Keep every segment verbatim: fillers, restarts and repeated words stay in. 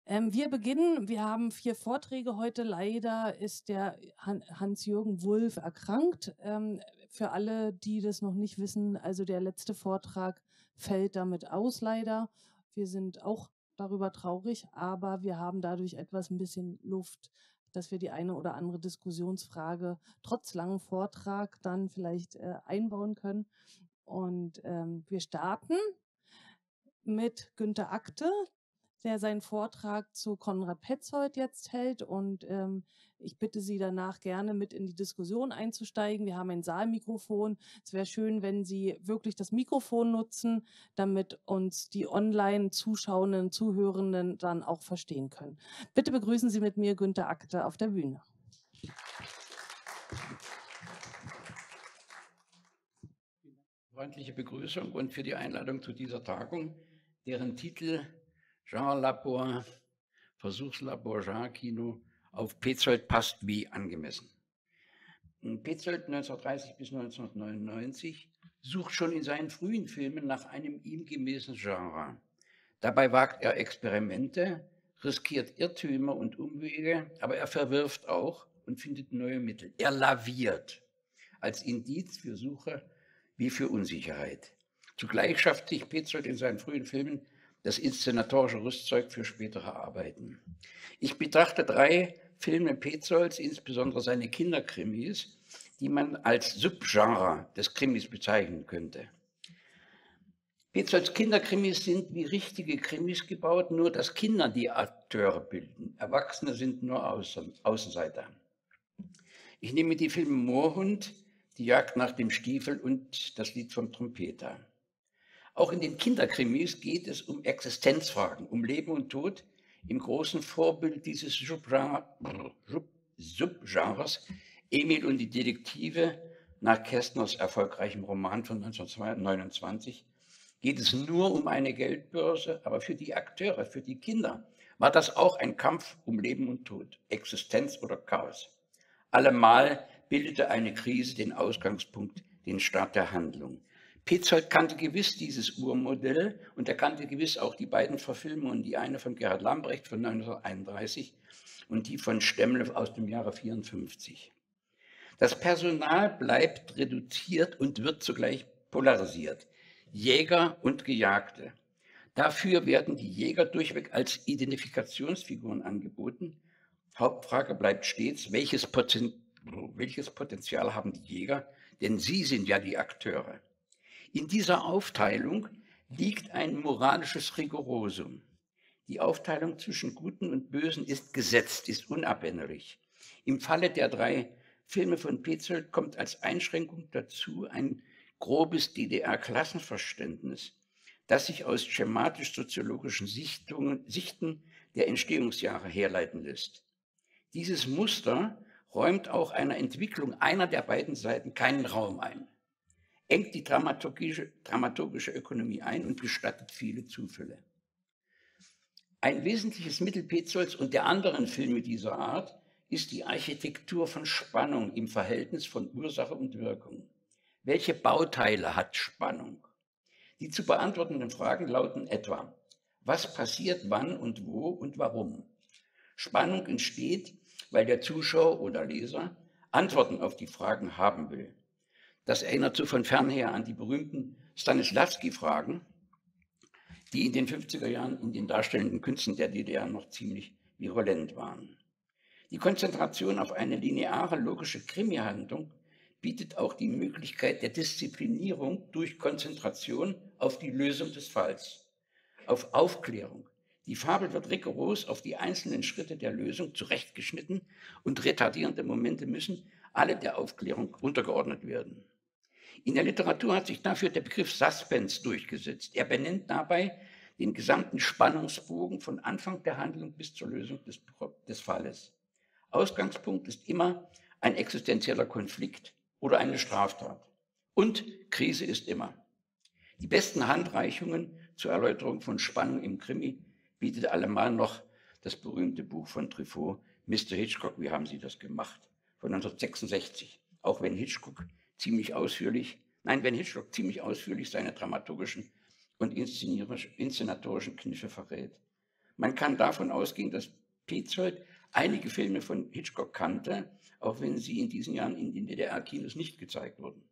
Ähm, wir beginnen. Wir haben vier Vorträge heute. Leider ist der Han Hans-Jürgen Wulff erkrankt. Ähm, für alle, die das noch nicht wissen, also der letzte Vortrag fällt damit aus, leider. Wir sind auch darüber traurig, aber wir haben dadurch etwas ein bisschen Luft, dass wir die eine oder andere Diskussionsfrage trotz langem Vortrag dann vielleicht äh, einbauen können. Und ähm, wir starten mit Günter Akte, der seinen Vortrag zu Konrad Petzold jetzt hält. Und ähm, ich bitte Sie danach gerne mit in die Diskussion einzusteigen. Wir haben ein Saalmikrofon. Es wäre schön, wenn Sie wirklich das Mikrofon nutzen, damit uns die Online-Zuschauenden, Zuhörenden dann auch verstehen können. Bitte begrüßen Sie mit mir Günter Akte auf der Bühne. Freundliche Begrüßung und für die Einladung zu dieser Tagung, deren Titel Genrelabor, Versuchslabor, Genre-Kino auf Petzold passt wie angemessen. Petzold neunzehnhundertdreißig bis neunzehnhundertneunundneunzig sucht schon in seinen frühen Filmen nach einem ihm gemäßen Genre. Dabei wagt er Experimente, riskiert Irrtümer und Umwege, aber er verwirft auch und findet neue Mittel. Er laviert als Indiz für Suche wie für Unsicherheit. Zugleich schafft sich Petzold in seinen frühen Filmen das inszenatorische Rüstzeug für spätere Arbeiten. Ich betrachte drei Filme Petzolds, insbesondere seine Kinderkrimis, die man als Subgenre des Krimis bezeichnen könnte. Petzolds Kinderkrimis sind wie richtige Krimis gebaut, nur dass Kinder die Akteure bilden. Erwachsene sind nur Außen, Außenseiter. Ich nehme die Filme Moorhund, Die Jagd nach dem Stiefel und Das Lied vom Trompeter. Auch in den Kinderkrimis geht es um Existenzfragen, um Leben und Tod. Im großen Vorbild dieses Subgenres, Emil und die Detektive, nach Kästners erfolgreichem Roman von neunzehnhundertneunundzwanzig, geht es nur um eine Geldbörse, aber für die Akteure, für die Kinder, war das auch ein Kampf um Leben und Tod, Existenz oder Chaos. Allemal bildete eine Krise den Ausgangspunkt, den Start der Handlung. Petzold kannte gewiss dieses Urmodell und er kannte gewiss auch die beiden Verfilmungen, die eine von Gerhard Lambrecht von neunzehnhunderteinunddreißig und die von Stemmle aus dem Jahre vierundfünfzig. Das Personal bleibt reduziert und wird zugleich polarisiert. Jäger und Gejagte. Dafür werden die Jäger durchweg als Identifikationsfiguren angeboten. Hauptfrage bleibt stets, welches, Poten welches Potenzial haben die Jäger? Denn sie sind ja die Akteure. In dieser Aufteilung liegt ein moralisches Rigorosum. Die Aufteilung zwischen Guten und Bösen ist gesetzt, ist unabänderlich. Im Falle der drei Filme von Petzold kommt als Einschränkung dazu ein grobes D D R-Klassenverständnis, das sich aus schematisch-soziologischen Sichten der Entstehungsjahre herleiten lässt. Dieses Muster räumt auch einer Entwicklung einer der beiden Seiten keinen Raum ein, engt die dramaturgische, dramaturgische Ökonomie ein und gestattet viele Zufälle. Ein wesentliches Mittel Petzolds und der anderen Filme dieser Art ist die Architektur von Spannung im Verhältnis von Ursache und Wirkung. Welche Bauteile hat Spannung? Die zu beantwortenden Fragen lauten etwa: Was passiert wann und wo und warum? Spannung entsteht, weil der Zuschauer oder Leser Antworten auf die Fragen haben will. Das erinnert so von fernher an die berühmten Stanislavski-Fragen, die in den fünfziger Jahren in den darstellenden Künsten der D D R noch ziemlich virulent waren. Die Konzentration auf eine lineare, logische Krimi-Handlung bietet auch die Möglichkeit der Disziplinierung durch Konzentration auf die Lösung des Falls, auf Aufklärung. Die Fabel wird rigoros auf die einzelnen Schritte der Lösung zurechtgeschnitten und retardierende Momente müssen alle der Aufklärung untergeordnet werden. In der Literatur hat sich dafür der Begriff Suspense durchgesetzt. Er benennt dabei den gesamten Spannungsbogen von Anfang der Handlung bis zur Lösung des, des Falles. Ausgangspunkt ist immer ein existenzieller Konflikt oder eine Straftat. Und Krise ist immer. Die besten Handreichungen zur Erläuterung von Spannung im Krimi bietet allemal noch das berühmte Buch von Truffaut, Mister Hitchcock, wie haben Sie das gemacht? Von neunzehnhundertsechsundsechzig. Auch wenn Hitchcock ziemlich ausführlich, nein, wenn Hitchcock ziemlich ausführlich seine dramaturgischen und inszenatorischen Kniffe verrät. Man kann davon ausgehen, dass Petzold einige Filme von Hitchcock kannte, auch wenn sie in diesen Jahren in den D D R-Kinos nicht gezeigt wurden.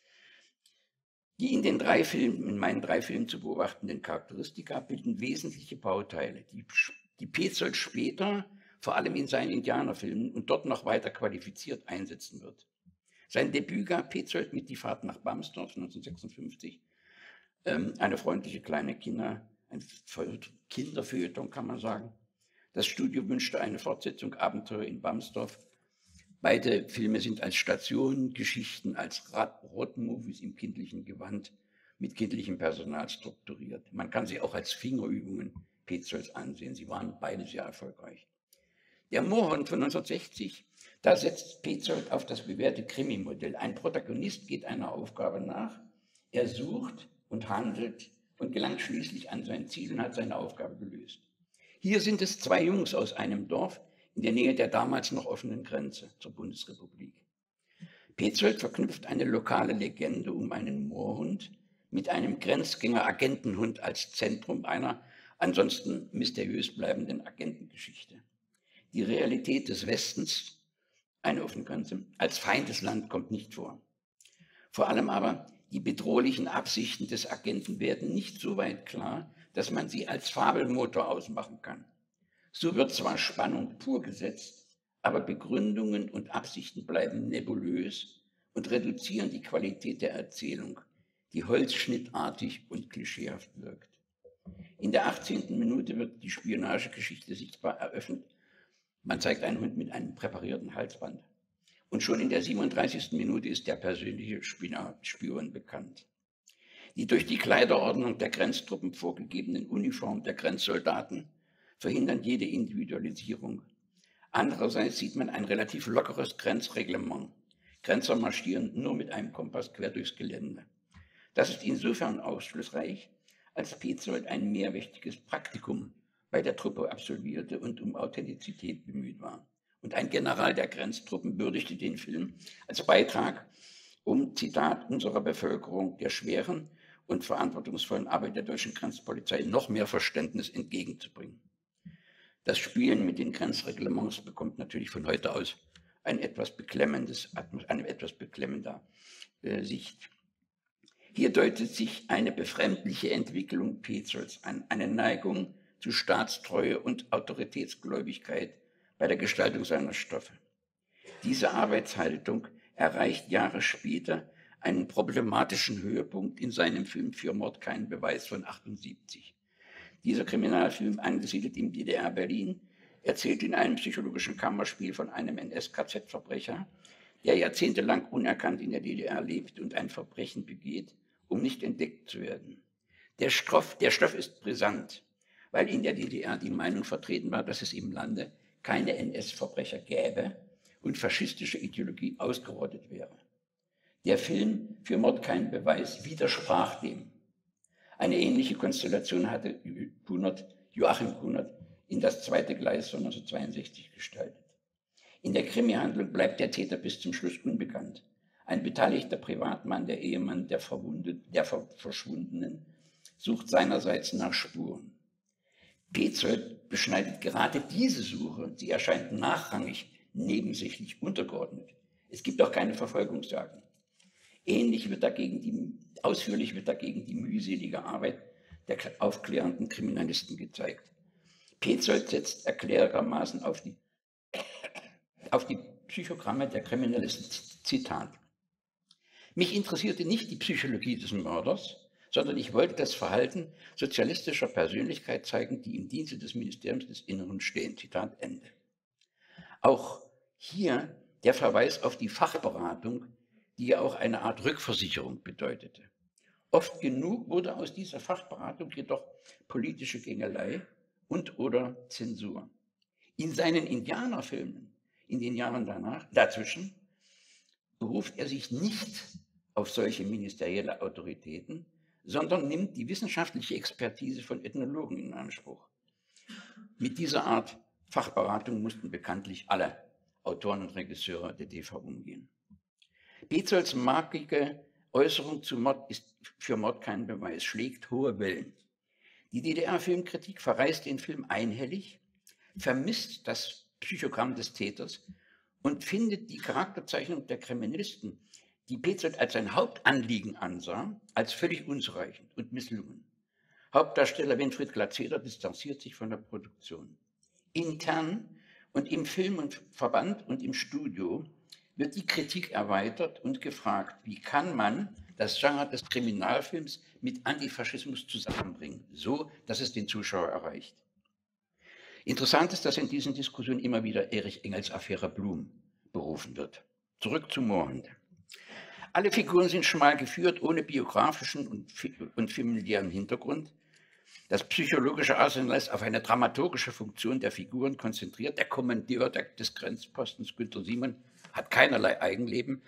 Die in den drei Filmen, in meinen drei Filmen zu beobachtenden Charakteristika bilden wesentliche Bauteile, die, die Petzold später, vor allem in seinen Indianerfilmen und dort noch weiter qualifiziert einsetzen wird. Sein Debüt gab Petzold mit Die Fahrt nach Bamsdorf neunzehnhundertsechsundfünfzig, ähm, eine freundliche kleine Kinder, ein Kinderfeuilleton kann man sagen. Das Studio wünschte eine Fortsetzung, Abenteuer in Bamsdorf. Beide Filme sind als Stationengeschichten, als Road-Movies im kindlichen Gewand mit kindlichem Personal strukturiert. Man kann sie auch als Fingerübungen Petzolds ansehen. Sie waren beide sehr erfolgreich. Der Moorhund von neunzehnhundertsechzig, da setzt Petzold auf das bewährte Krimi-Modell. Ein Protagonist geht einer Aufgabe nach, er sucht und handelt und gelangt schließlich an sein Ziel und hat seine Aufgabe gelöst. Hier sind es zwei Jungs aus einem Dorf in der Nähe der damals noch offenen Grenze zur Bundesrepublik. Petzold verknüpft eine lokale Legende um einen Moorhund mit einem Grenzgänger-Agentenhund als Zentrum einer ansonsten mysteriös bleibenden Agentengeschichte. Die Realität des Westens, eine offene Grenze, als Feindesland kommt nicht vor. Vor allem aber die bedrohlichen Absichten des Agenten werden nicht so weit klar, dass man sie als Fabelmotor ausmachen kann. So wird zwar Spannung pur gesetzt, aber Begründungen und Absichten bleiben nebulös und reduzieren die Qualität der Erzählung, die holzschnittartig und klischeehaft wirkt. In der achtzehnten Minute wird die Spionagegeschichte sichtbar eröffnet. Man zeigt einen Hund mit einem präparierten Halsband. Und schon in der siebenunddreißigsten Minute ist der persönliche Spion bekannt. Die durch die Kleiderordnung der Grenztruppen vorgegebenen Uniformen der Grenzsoldaten verhindern jede Individualisierung. Andererseits sieht man ein relativ lockeres Grenzreglement. Grenzer marschieren nur mit einem Kompass quer durchs Gelände. Das ist insofern aufschlussreich, als Petzold ein mehrwöchiges Praktikum bei der Truppe absolvierte und um Authentizität bemüht war. Und ein General der Grenztruppen würdigte den Film als Beitrag, um, Zitat, unserer Bevölkerung der schweren und verantwortungsvollen Arbeit der deutschen Grenzpolizei noch mehr Verständnis entgegenzubringen. Das Spielen mit den Grenzreglements bekommt natürlich von heute aus ein etwas beklemmendes, eine etwas beklemmender äh, Sicht. Hier deutet sich eine befremdliche Entwicklung Petzolds an, eine Neigung zu Staatstreue und Autoritätsgläubigkeit bei der Gestaltung seiner Stoffe. Diese Arbeitshaltung erreicht Jahre später einen problematischen Höhepunkt in seinem Film Für Mord kein Beweis von achtundsiebzig. Dieser Kriminalfilm, angesiedelt im D D R-Berlin, erzählt in einem psychologischen Kammerspiel von einem N S-K Z-Verbrecher, der jahrzehntelang unerkannt in der D D R lebt und ein Verbrechen begeht, um nicht entdeckt zu werden. Der Stoff, der Stoff ist brisant, weil in der D D R die Meinung vertreten war, dass es im Lande keine N S-Verbrecher gäbe und faschistische Ideologie ausgerottet wäre. Der Film Für Mord kein Beweis widersprach dem. Eine ähnliche Konstellation hatte Kunert, Joachim Kunert in Das zweite Gleis von neunzehnhundertzweiundsechzig gestaltet. In der Krimi-Handlung bleibt der Täter bis zum Schluss unbekannt. Ein beteiligter Privatmann, der Ehemann der, der Verschwundenen, sucht seinerseits nach Spuren. Petzold beschneidet gerade diese Suche, sie erscheint nachrangig, nebensächlich, untergeordnet. Es gibt auch keine Verfolgungsjagden. Ähnlich wird dagegen die, ausführlich wird dagegen die mühselige Arbeit der aufklärenden Kriminalisten gezeigt. Petzold setzt erklärermaßen auf die, auf die Psychogramme der Kriminalisten. Zitat: Mich interessierte nicht die Psychologie des Mörders, sondern ich wollte das Verhalten sozialistischer Persönlichkeit zeigen, die im Dienste des Ministeriums des Inneren stehen. Zitat Ende. Auch hier der Verweis auf die Fachberatung, die ja auch eine Art Rückversicherung bedeutete. Oft genug wurde aus dieser Fachberatung jedoch politische Gängelei und oder Zensur. In seinen Indianerfilmen in den Jahren danach, dazwischen beruft er sich nicht auf solche ministerielle Autoritäten, sondern nimmt die wissenschaftliche Expertise von Ethnologen in Anspruch. Mit dieser Art Fachberatung mussten bekanntlich alle Autoren und Regisseure der D V umgehen. Petzolds markige Äußerung zu Mord ist für Mord kein Beweis, schlägt hohe Wellen. Die D D R-Filmkritik verreist den Film einhellig, vermisst das Psychogramm des Täters und findet die Charakterzeichnung der Kriminalisten, die Petzold als sein Hauptanliegen ansah, als völlig unzureichend und misslungen. Hauptdarsteller Winfried Glatzeder distanziert sich von der Produktion. Intern und im Film- und Verband und im Studio wird die Kritik erweitert und gefragt, wie kann man das Genre des Kriminalfilms mit Antifaschismus zusammenbringen, so dass es den Zuschauer erreicht. Interessant ist, dass in diesen Diskussionen immer wieder Erich Engels Affäre Blum berufen wird. Zurück zu Moorhuhn. Alle Figuren sind schmal geführt, ohne biografischen und, und familiären Hintergrund. Das psychologische Arsenal ist auf eine dramaturgische Funktion der Figuren konzentriert. Der Kommandeur des Grenzpostens, Günter Simon, hat keinerlei Eigenleben,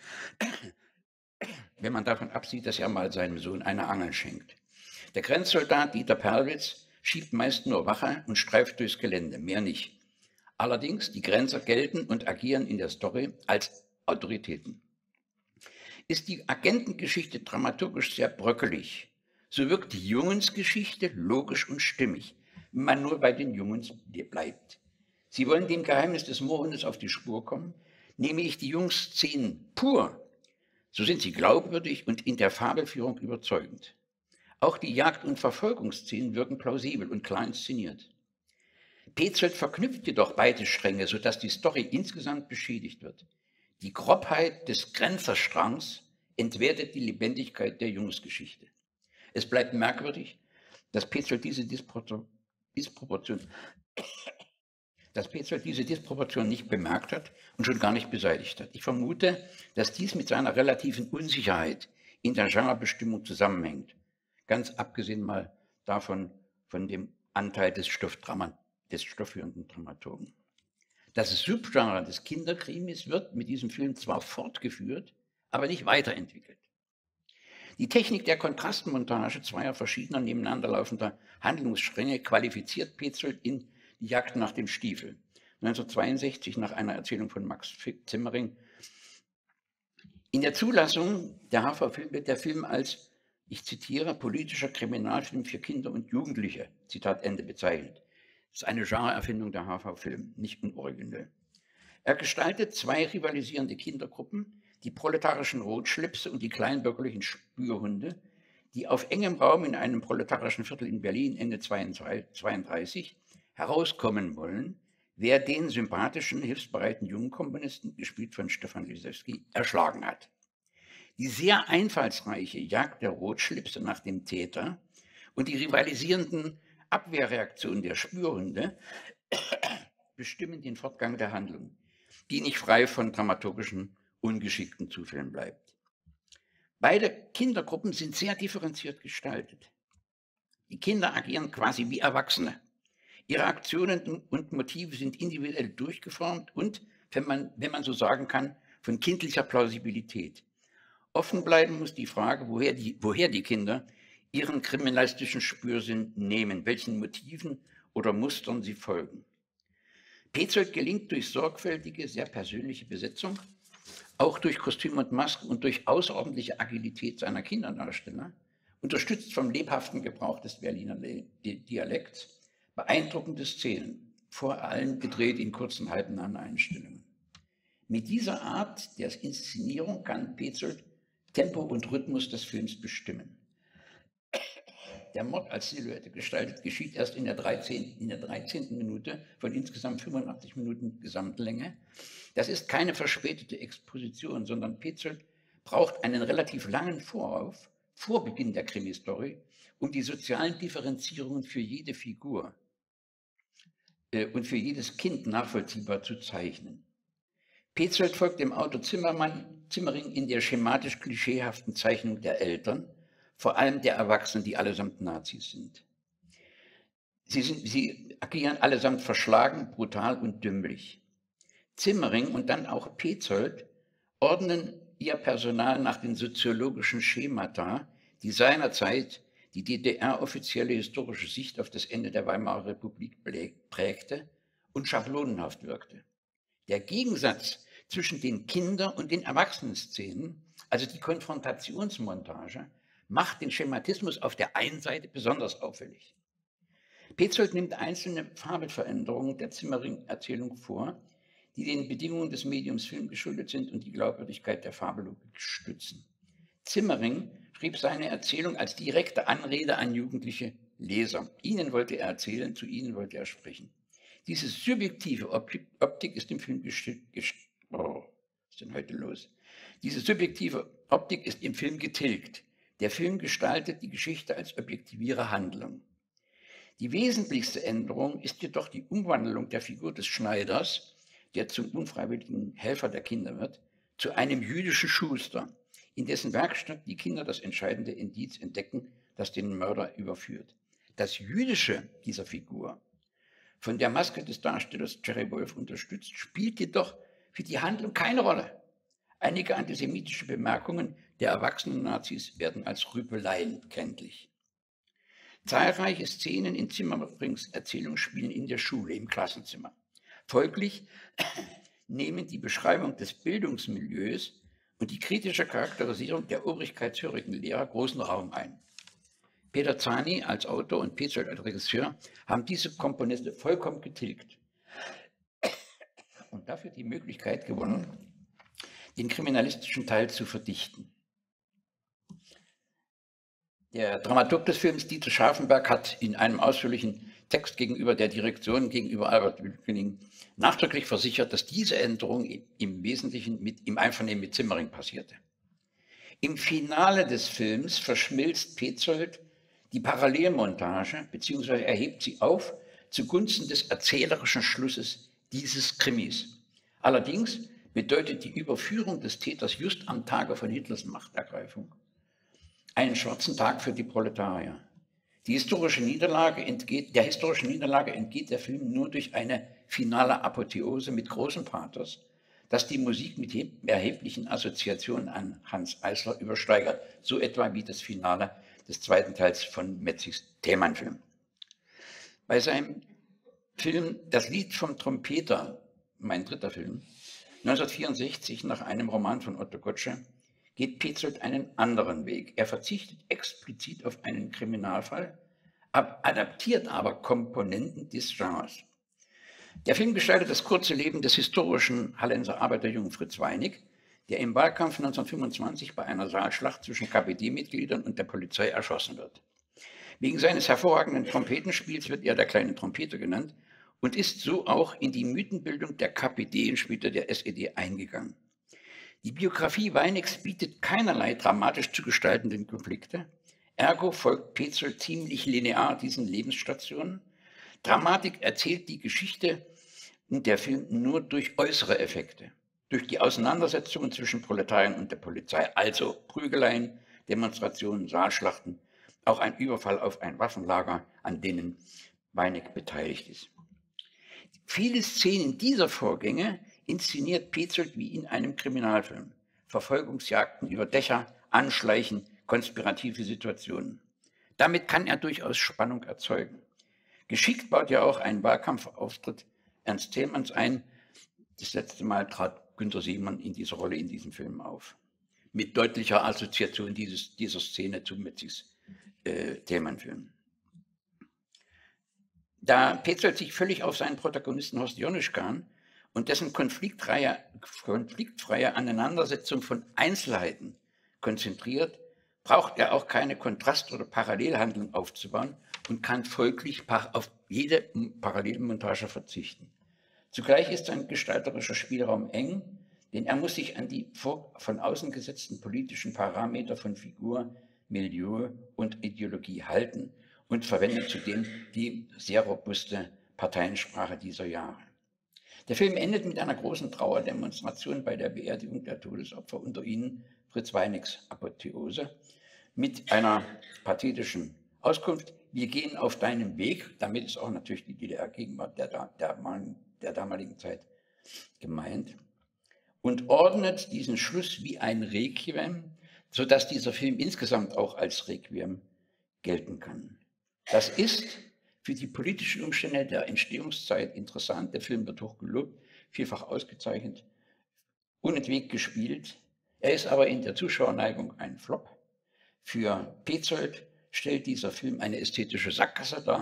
wenn man davon absieht, dass er mal seinem Sohn eine Angel schenkt. Der Grenzsoldat Dieter Perlwitz schiebt meist nur Wache und streift durchs Gelände, mehr nicht. Allerdings, die Grenzer gelten und agieren in der Story als Autoritäten. Ist die Agentengeschichte dramaturgisch sehr bröckelig, so wirkt die Jungensgeschichte logisch und stimmig, wenn man nur bei den Jungens bleibt. Sie wollen dem Geheimnis des Moorhundes auf die Spur kommen, nehme ich die Jungs-Szenen pur, so sind sie glaubwürdig und in der Fabelführung überzeugend. Auch die Jagd- und Verfolgungsszenen wirken plausibel und klar inszeniert. Petzold verknüpft jedoch beide Stränge, sodass die Story insgesamt beschädigt wird. Die Grobheit des Grenzerstrangs entwertet die Lebendigkeit der Jungsgeschichte. Es bleibt merkwürdig, dass Petzold diese Disproportion, dass Petzold diese Disproportion nicht bemerkt hat und schon gar nicht beseitigt hat. Ich vermute, dass dies mit seiner relativen Unsicherheit in der Genrebestimmung zusammenhängt. Ganz abgesehen mal davon, von dem Anteil des, Stoffdrama, des stoffführenden Dramaturgen. Das Subgenre des Kinderkrimis wird mit diesem Film zwar fortgeführt, aber nicht weiterentwickelt. Die Technik der Kontrastmontage zweier verschiedener nebeneinander laufender Handlungsstränge qualifiziert Petzold in Die Jagd nach dem Stiefel. neunzehnhundertzweiundsechzig nach einer Erzählung von Max Zimmering. In der Zulassung der H V-Film wird der Film als, ich zitiere, politischer Kriminalfilm für Kinder und Jugendliche, Zitat Ende, bezeichnet. Das ist eine Genreerfindung der H V-Film, nicht unoriginell. Er gestaltet zwei rivalisierende Kindergruppen, die proletarischen Rotschlipse und die kleinbürgerlichen Spürhunde, die auf engem Raum in einem proletarischen Viertel in Berlin Ende zweiunddreißig herauskommen wollen, wer den sympathischen, hilfsbereiten jungen Komponisten, gespielt von Stefan Lisewski, erschlagen hat. Die sehr einfallsreiche Jagd der Rotschlipse nach dem Täter und die rivalisierenden Abwehrreaktionen der Spürhunde bestimmen den Fortgang der Handlung, die nicht frei von dramaturgischen, ungeschickten Zufällen bleibt. Beide Kindergruppen sind sehr differenziert gestaltet. Die Kinder agieren quasi wie Erwachsene. Ihre Aktionen und Motive sind individuell durchgeformt und, wenn man, wenn man so sagen kann, von kindlicher Plausibilität. Offen bleiben muss die Frage, woher die, woher die Kinder ihren kriminalistischen Spürsinn nehmen, welchen Motiven oder Mustern sie folgen. Petzold gelingt durch sorgfältige, sehr persönliche Besetzung, auch durch Kostüm und Maske und durch außerordentliche Agilität seiner Kinderdarsteller, unterstützt vom lebhaften Gebrauch des Berliner Dialekts, beeindruckende Szenen, vor allem gedreht in kurzen halbnahen Einstellungen. Mit dieser Art der Inszenierung kann Petzold Tempo und Rhythmus des Films bestimmen. Der Mord als Silhouette gestaltet geschieht erst in der dreizehnten. in der dreizehnten Minute von insgesamt fünfundachtzig Minuten Gesamtlänge. Das ist keine verspätete Exposition, sondern Petzold braucht einen relativ langen Vorauf, vor Beginn der Krimistory, um die sozialen Differenzierungen für jede Figur äh, und für jedes Kind nachvollziehbar zu zeichnen. Petzold folgt dem Autor Zimmermann, Zimmering in der schematisch klischeehaften Zeichnung der Eltern, vor allem der Erwachsenen, die allesamt Nazis sind. Sie, sind, sie agieren allesamt verschlagen, brutal und dümmlich. Zimmering und dann auch Petzold ordnen ihr Personal nach den soziologischen Schemata, die seinerzeit die D D R-offizielle historische Sicht auf das Ende der Weimarer Republik prägte und schablonenhaft wirkte. Der Gegensatz zwischen den Kinder- und den Erwachsenenszenen, also die Konfrontationsmontage, macht den Schematismus auf der einen Seite besonders auffällig. Petzold nimmt einzelne Fabelveränderungen der Zimmering-Erzählung vor, die den Bedingungen des Mediums Film geschuldet sind und die Glaubwürdigkeit der Fabellogik stützen. Zimmering schrieb seine Erzählung als direkte Anrede an jugendliche Leser. Ihnen wollte er erzählen, zu ihnen wollte er sprechen. Diese subjektive Optik, Optik ist im Film getilgt. Oh, was ist denn heute los? Diese subjektive Optik ist im Film getilgt. Der Film gestaltet die Geschichte als objektiviere Handlung. Die wesentlichste Änderung ist jedoch die Umwandlung der Figur des Schneiders, der zum unfreiwilligen Helfer der Kinder wird, zu einem jüdischen Schuster, in dessen Werkstatt die Kinder das entscheidende Indiz entdecken, das den Mörder überführt. Das Jüdische dieser Figur, von der Maske des Darstellers Jerry Wolf unterstützt, spielt jedoch für die Handlung keine Rolle. Einige antisemitische Bemerkungen der erwachsenen Nazis werden als Rüpeleien kenntlich. Zahlreiche Szenen in Zimmerings Erzählung spielen in der Schule, im Klassenzimmer. Folglich nehmen die Beschreibung des Bildungsmilieus und die kritische Charakterisierung der obrigkeitshörigen Lehrer großen Raum ein. Peter Zani als Autor und Petzold als Regisseur haben diese Komponente vollkommen getilgt und dafür die Möglichkeit gewonnen, den kriminalistischen Teil zu verdichten. Der Dramaturg des Films, Dieter Scharfenberg, hat in einem ausführlichen Text gegenüber der Direktion, gegenüber Albert Wilkening, nachdrücklich versichert, dass diese Änderung im Wesentlichen mit, im Einvernehmen mit Zimmering passierte. Im Finale des Films verschmilzt Petzold die Parallelmontage bzw. erhebt sie auf zugunsten des erzählerischen Schlusses dieses Krimis. Allerdings bedeutet die Überführung des Täters just am Tage von Hitlers Machtergreifung einen schwarzen Tag für die Proletarier. Die historische Niederlage entgeht, der historischen Niederlage entgeht der Film nur durch eine finale Apotheose mit großem Pathos, das die Musik mit erheblichen Assoziationen an Hanns Eisler übersteigert, so etwa wie das Finale des zweiten Teils von Metzigs Themenfilm. Bei seinem Film Das Lied vom Trompeter, mein dritter Film, neunzehnhundertvierundsechzig nach einem Roman von Otto Gottschee, geht Petzold einen anderen Weg. Er verzichtet explizit auf einen Kriminalfall, adaptiert aber Komponenten des Genres. Der Film gestaltet das kurze Leben des historischen Hallenser Arbeiterjungen Fritz Weinig, der im Wahlkampf neunzehnhundertfünfundzwanzig bei einer Saalschlacht zwischen K P D-Mitgliedern und der Polizei erschossen wird. Wegen seines hervorragenden Trompetenspiels wird er der kleine Trompeter genannt und ist so auch in die Mythenbildung der K P D und später der S E D eingegangen. Die Biografie Weinigs bietet keinerlei dramatisch zu gestaltenden Konflikte. Ergo folgt Petzold ziemlich linear diesen Lebensstationen. Dramatik erzählt die Geschichte und der Film nur durch äußere Effekte, durch die Auseinandersetzungen zwischen Proletariern und der Polizei, also Prügeleien, Demonstrationen, Saalschlachten, auch ein Überfall auf ein Waffenlager, an denen Weinig beteiligt ist. Viele Szenen dieser Vorgänge inszeniert Petzold wie in einem Kriminalfilm. Verfolgungsjagden über Dächer, Anschleichen, konspirative Situationen. Damit kann er durchaus Spannung erzeugen. Geschickt baut er auch einen Wahlkampfauftritt Ernst Thälmanns ein. Das letzte Mal trat Günter Siemann in dieser Rolle in diesem Film auf. Mit deutlicher Assoziation dieses, dieser Szene zu Metzigs äh, Thälmann-Film. Da Petzold sich völlig auf seinen Protagonisten Horst Jonischkan und dessen konfliktfreie, konfliktfreie Aneinandersetzung von Einzelheiten konzentriert, braucht er auch keine Kontrast- oder Parallelhandlung aufzubauen und kann folglich auf jede Parallelmontage verzichten. Zugleich ist sein gestalterischer Spielraum eng, denn er muss sich an die von außen gesetzten politischen Parameter von Figur, Milieu und Ideologie halten und verwendet zudem die sehr robuste Parteiensprache dieser Jahre. Der Film endet mit einer großen Trauerdemonstration bei der Beerdigung der Todesopfer, unter ihnen Fritz Weinigs Apotheose, mit einer pathetischen Auskunft: Wir gehen auf deinem Weg. Damit ist auch natürlich die D D R-Gegenwart der, der, der damaligen Zeit gemeint, und ordnet diesen Schluss wie ein Requiem, sodass dieser Film insgesamt auch als Requiem gelten kann. Das ist für die politischen Umstände der Entstehungszeit interessant. Der Film wird hoch gelobt, vielfach ausgezeichnet, unentwegt gespielt. Er ist aber in der Zuschauerneigung ein Flop. Für Petzold stellt dieser Film eine ästhetische Sackgasse dar.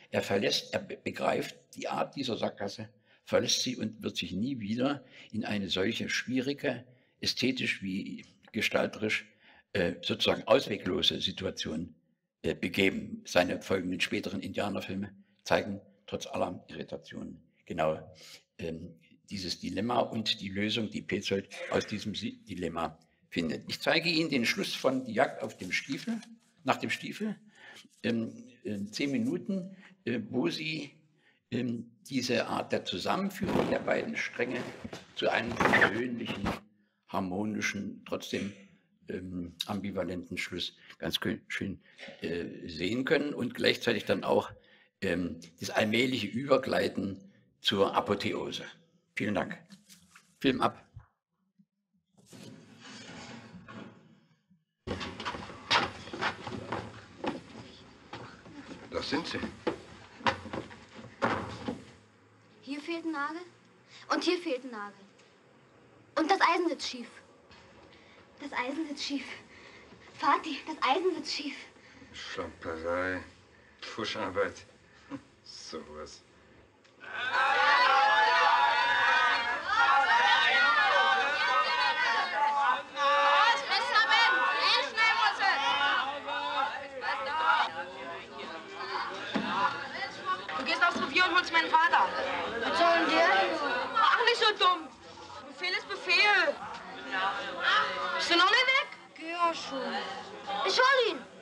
Er verlässt, er begreift die Art dieser Sackgasse, verlässt sie und wird sich nie wieder in eine solche schwierige, ästhetisch wie gestalterisch äh, sozusagen ausweglose Situation äh, begeben. Seine folgenden späteren Indianerfilme zeigen trotz aller Irritationen genau ähm, dieses Dilemma und die Lösung, die Petzold aus diesem Dilemma findet. Ich zeige Ihnen den Schluss von Die Jagd auf dem Stiefel, nach dem Stiefel, ähm, äh, zehn Minuten, äh, wo sie ähm, diese Art der Zusammenführung der beiden Stränge zu einem persönlichen, harmonischen, trotzdem ähm, ambivalenten Schluss ganz schön äh, sehen können und gleichzeitig dann auch ähm, das allmähliche Übergleiten zur Apotheose. Vielen Dank. Film ab. Das sind sie. Hier fehlt ein Nagel und hier fehlt ein Nagel. Und das Eisen sitzt schief. Das Eisen sitzt schief. Vati, das Eisen sitzt schief. Schlamperei, Pfuscharbeit, sowas. Du gehst aufs Revier und holst meinen Vater. Was soll denn der? Ach, nicht so dumm. Befehl ist Befehl. Ist der noch nicht weg? Geh ja schon. Ich hol ihn.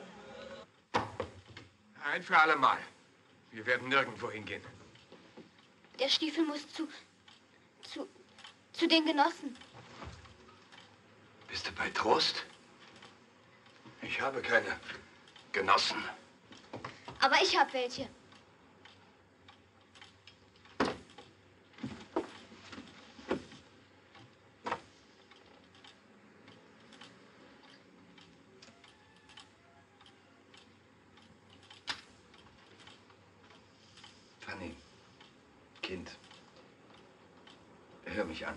Ein für alle Mal. Wir werden nirgendwo hingehen. Der Stiefel muss zu, zu, zu den Genossen. Bist du bei Trost? Ich habe keine Genossen. Aber ich hab welche. Fanny, Kind, hör mich an.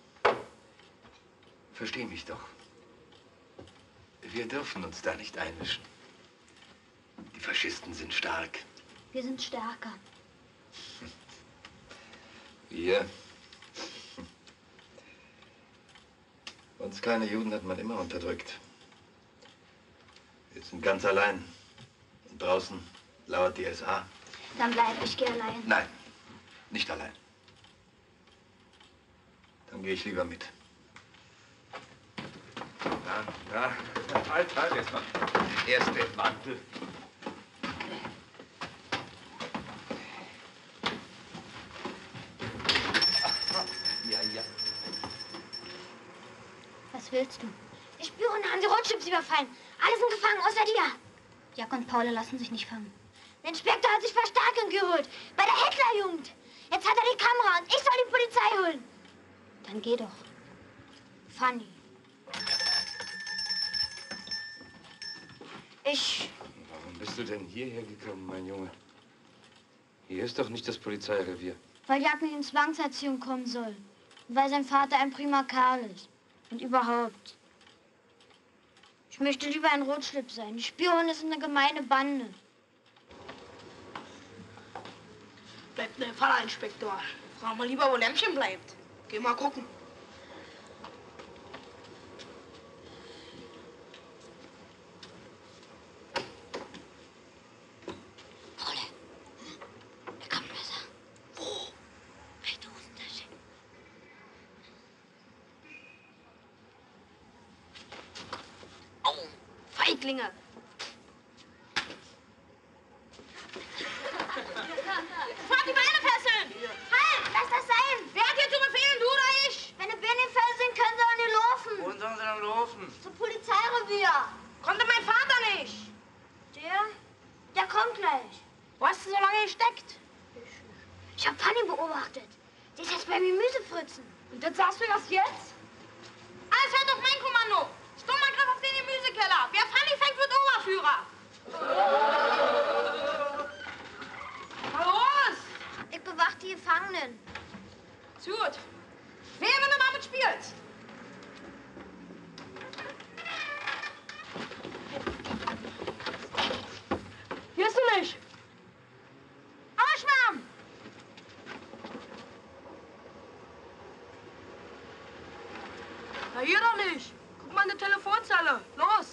Versteh mich doch. Wir dürfen uns da nicht einmischen. Die Faschisten sind stark. Wir sind stärker. Wir? Uns kleine Juden hat man immer unterdrückt. Wir sind ganz allein. Und draußen lauert die S A. Dann bleibe ich geh allein. Nein, nicht allein. Dann gehe ich lieber mit. Na, na, halt, halt, jetzt mal. Erst den Mantel. Ja, ja. Was willst du? Die Spione haben die Rothschilds überfallen. Alle sind gefangen, außer dir. Jack und Paul lassen sich nicht fangen. Der Inspektor hat sich Verstärkung geholt. Bei der Hitlerjugend. Jetzt hat er die Kamera und ich soll die Polizei holen. Dann geh doch. Fanny. Ich... Warum bist du denn hierher gekommen, mein Junge? Hier ist doch nicht das Polizeirevier. Weil Jack nicht in Zwangserziehung kommen soll. Und weil sein Vater ein prima Kerl ist. Und überhaupt. Ich möchte lieber ein Rotschlips sein. Die Spione sind eine gemeine Bande. Bleibt ein Faller, Inspektor. Frag mal lieber, wo Lämmchen bleibt. Geh mal gucken. Paule, da kommt Messer. Wo? Rechte Hosentasche. Au, Feiglinge. Fahr die Beine fesseln! Halt, lass das sein. Wer hat dir zu befehlen, du oder ich? Wenn die Beine fest sind, können sie auch nicht laufen. Wohin sollen sie dann laufen? Zum Polizeirevier. Konnte mein Vater nicht. Der? Der kommt gleich. Wo hast du so lange gesteckt? Ich hab Fanny beobachtet. Die ist jetzt bei Gemüsefritzen. Und jetzt sagst du das jetzt? Alles hört auf mein Kommando. Sturmangriff auf den Gemüsekeller. Wer Fanny fängt, wird Oberführer. Na los! Ich bewache die Gefangenen. Ist gut. Wer, wenn du mal mitspielst? Hier ist du nicht. Na, hier doch nicht. Guck mal in die Telefonzelle. Los.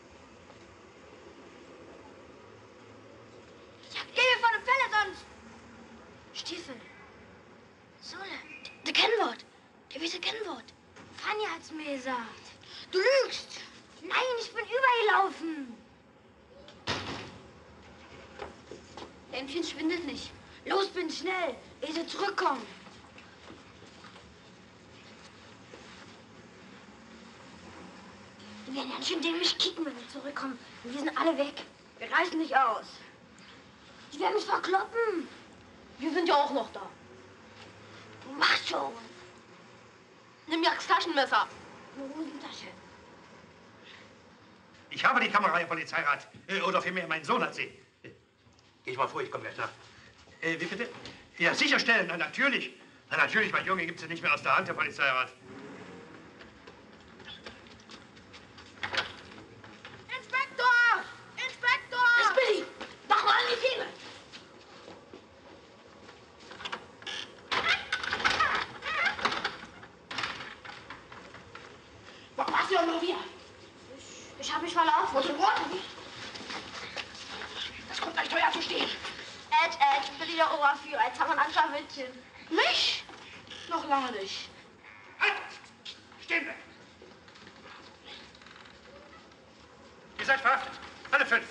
Ja, geh mir von dem Felle sonst. Stiefel. Sohle. Der Kennwort. Gewisse Kennwort. Fanny hat's mir gesagt. Du lügst. Nein, ich bin übergelaufen. Dämmchen schwindelt nicht. Los, bin schnell, ehe sie zurückkommen. Die werden ganz schön dämlich kicken, wenn wir zurückkommen. Und wir sind alle weg. Wir reißen nicht aus. Die werden mich verkloppen. Wir sind ja auch noch da. Mach schon. Nimm Jacks Taschenmesser. Eine Hosentasche. Ich habe die Kamera, Herr Polizeirat. Äh, Oder vielmehr, mein Sohn hat sie. Äh, Geh ich mal vor, ich komme gleich nach. Äh, wie bitte? Ja, sicherstellen, na natürlich. Na natürlich, mein Junge gibt sie nicht mehr aus der Hand, Herr Polizeirat. Inspektor! Inspektor! Das ist Billy. Mach mal an die Finger. Was machst du denn nur wieder? Ich, ich hab mich verlaufen. Was für Worte? Das kommt gleich teuer zu stehen. Ed, Ed, Billy der Oberführer. Jetzt haben wir ein Scharwittchen. Mich? Noch lange nicht. Halt! Stehen bleiben! Ihr seid verhaftet. Alle fünf.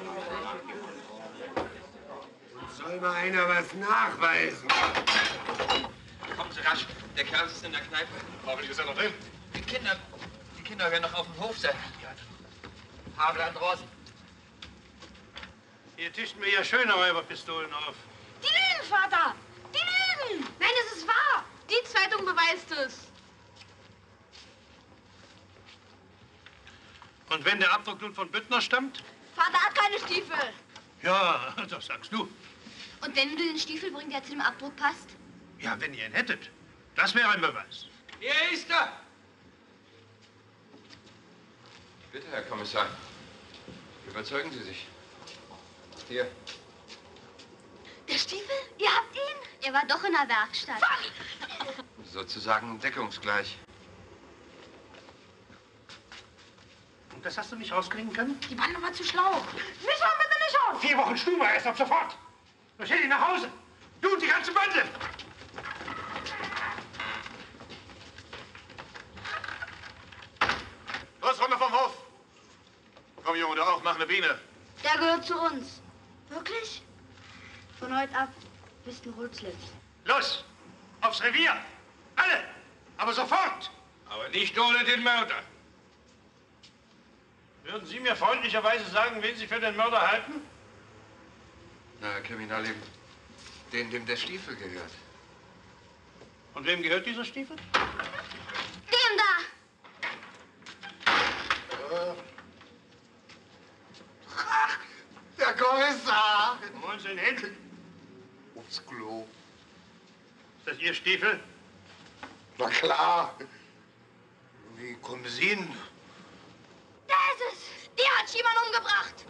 Soll mal einer was nachweisen? Kommen Sie rasch. Der Kerl ist in der Kneipe. Hoffentlich ist er noch drin. Die Kinder, die Kinder werden noch auf dem Hof sein. Haveland draußen. Hier tischten wir ja schöne Räuberpistolen auf. Die lügen, Vater! Die lügen! Nein, es ist wahr. Die Zeitung beweist es. Und wenn der Abdruck nun von Büttner stammt? Vater hat keine Stiefel. Ja, das sagst du. Und wenn du den Stiefel bringst, der zu dem Abdruck passt? Ja, wenn ihr ihn hättet. Das wäre ein Beweis. Hier ist er! Bitte, Herr Kommissar. Überzeugen Sie sich. Hier. Der Stiefel? Ihr habt ihn? Er war doch in der Werkstatt. Sozusagen deckungsgleich. Und das hast du nicht rauskriegen können? Die waren aber zu schlau. Mich schauen bitte nicht auf! Vier Wochen Stube erst ab sofort. Dann stell dich nach Hause. Du und die ganze Bande. Los, runter vom Hof! Komm, Junge, du auch, mach eine Biene. Der gehört zu uns. Wirklich? Von heute ab bist du Holzlips. Los, aufs Revier. Alle, aber sofort. Aber nicht ohne den Mörder. Würden Sie mir freundlicherweise sagen, wen Sie für den Mörder halten? Na, Herr Kriminallebt, den, dem der Stiefel gehört. Und wem gehört dieser Stiefel? Dem da! Der Kommissar! Wo wollen Sie ihn hin? Aufs Klo. Ist das Ihr Stiefel? Na klar. Wie kommen Sie hin? Da ist es! Der hat Schiemann umgebracht!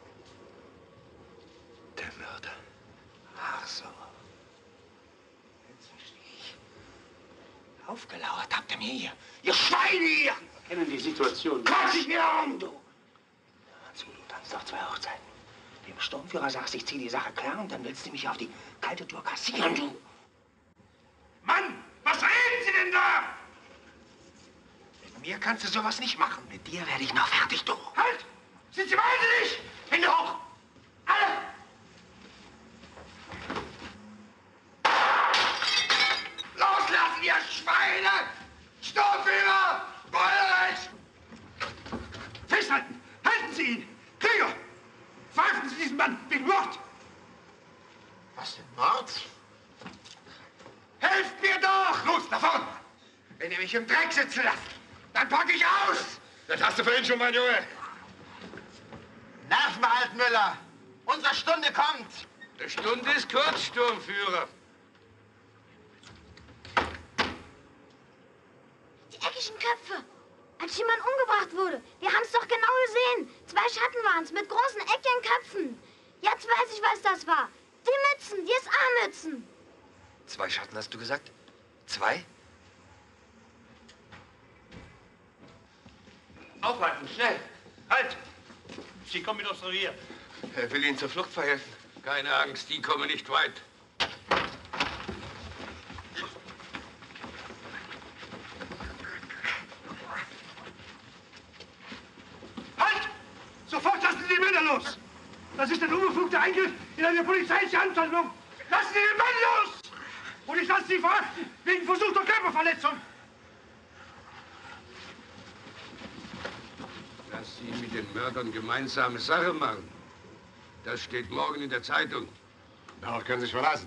Der Mörder. Ach so. Jetzt verstehe ich. Aufgelauert habt ihr mir hier. Ihr Schweine hier! Kennen die Situation. Quatsch dich mir um, du! Dazu, du tanzt auf zwei Hochzeiten. Dem Sturmführer sagst, ich zieh die Sache klar und dann willst du mich auf die kalte Tour kassieren, du. Mann, was reden Sie denn da? Mit mir kannst du sowas nicht machen. Mit dir werde ich noch fertig, du. Halt! Sind Sie wahnsinnig? Hände hoch! Alle! Loslassen, ihr Schweine! Sturmführer! Beulerich! Festhalten! Halten Sie ihn! Krieger! Verhaften Sie diesen Mann wegen Mord! Was denn, Mord? Helft mir doch! Los, nach vorn! Wenn ihr mich im Dreck sitzen lasst, dann pack ich aus! Das hast du vorhin schon, mein Junge. Nerven behalten, Müller! Unsere Stunde kommt! Die Stunde ist kurz, Sturmführer. Die eckigen Köpfe! Als jemand umgebracht wurde. Wir haben es doch genau gesehen. Zwei Schatten waren es mit großen, eckigen Köpfen. Jetzt weiß ich, was das war. Die Mützen, die S A-Mützen. Zwei Schatten, hast du gesagt? Zwei? Aufhalten, schnell! Halt! Sie kommen mit aufs Revier. Er will Ihnen zur Flucht verhelfen. Keine Angst, die kommen nicht weit. Halt! Sofort lassen Sie die Männer los! Das ist ein unbefugter Eingriff in eine polizeiliche Amtshandlung. Lassen Sie den Mann los! Und ich lasse Sie verhaften wegen versuchter Körperverletzung. Dass Sie mit den Mördern gemeinsame Sache machen. Das steht morgen in der Zeitung. Darauf können Sie sich verlassen.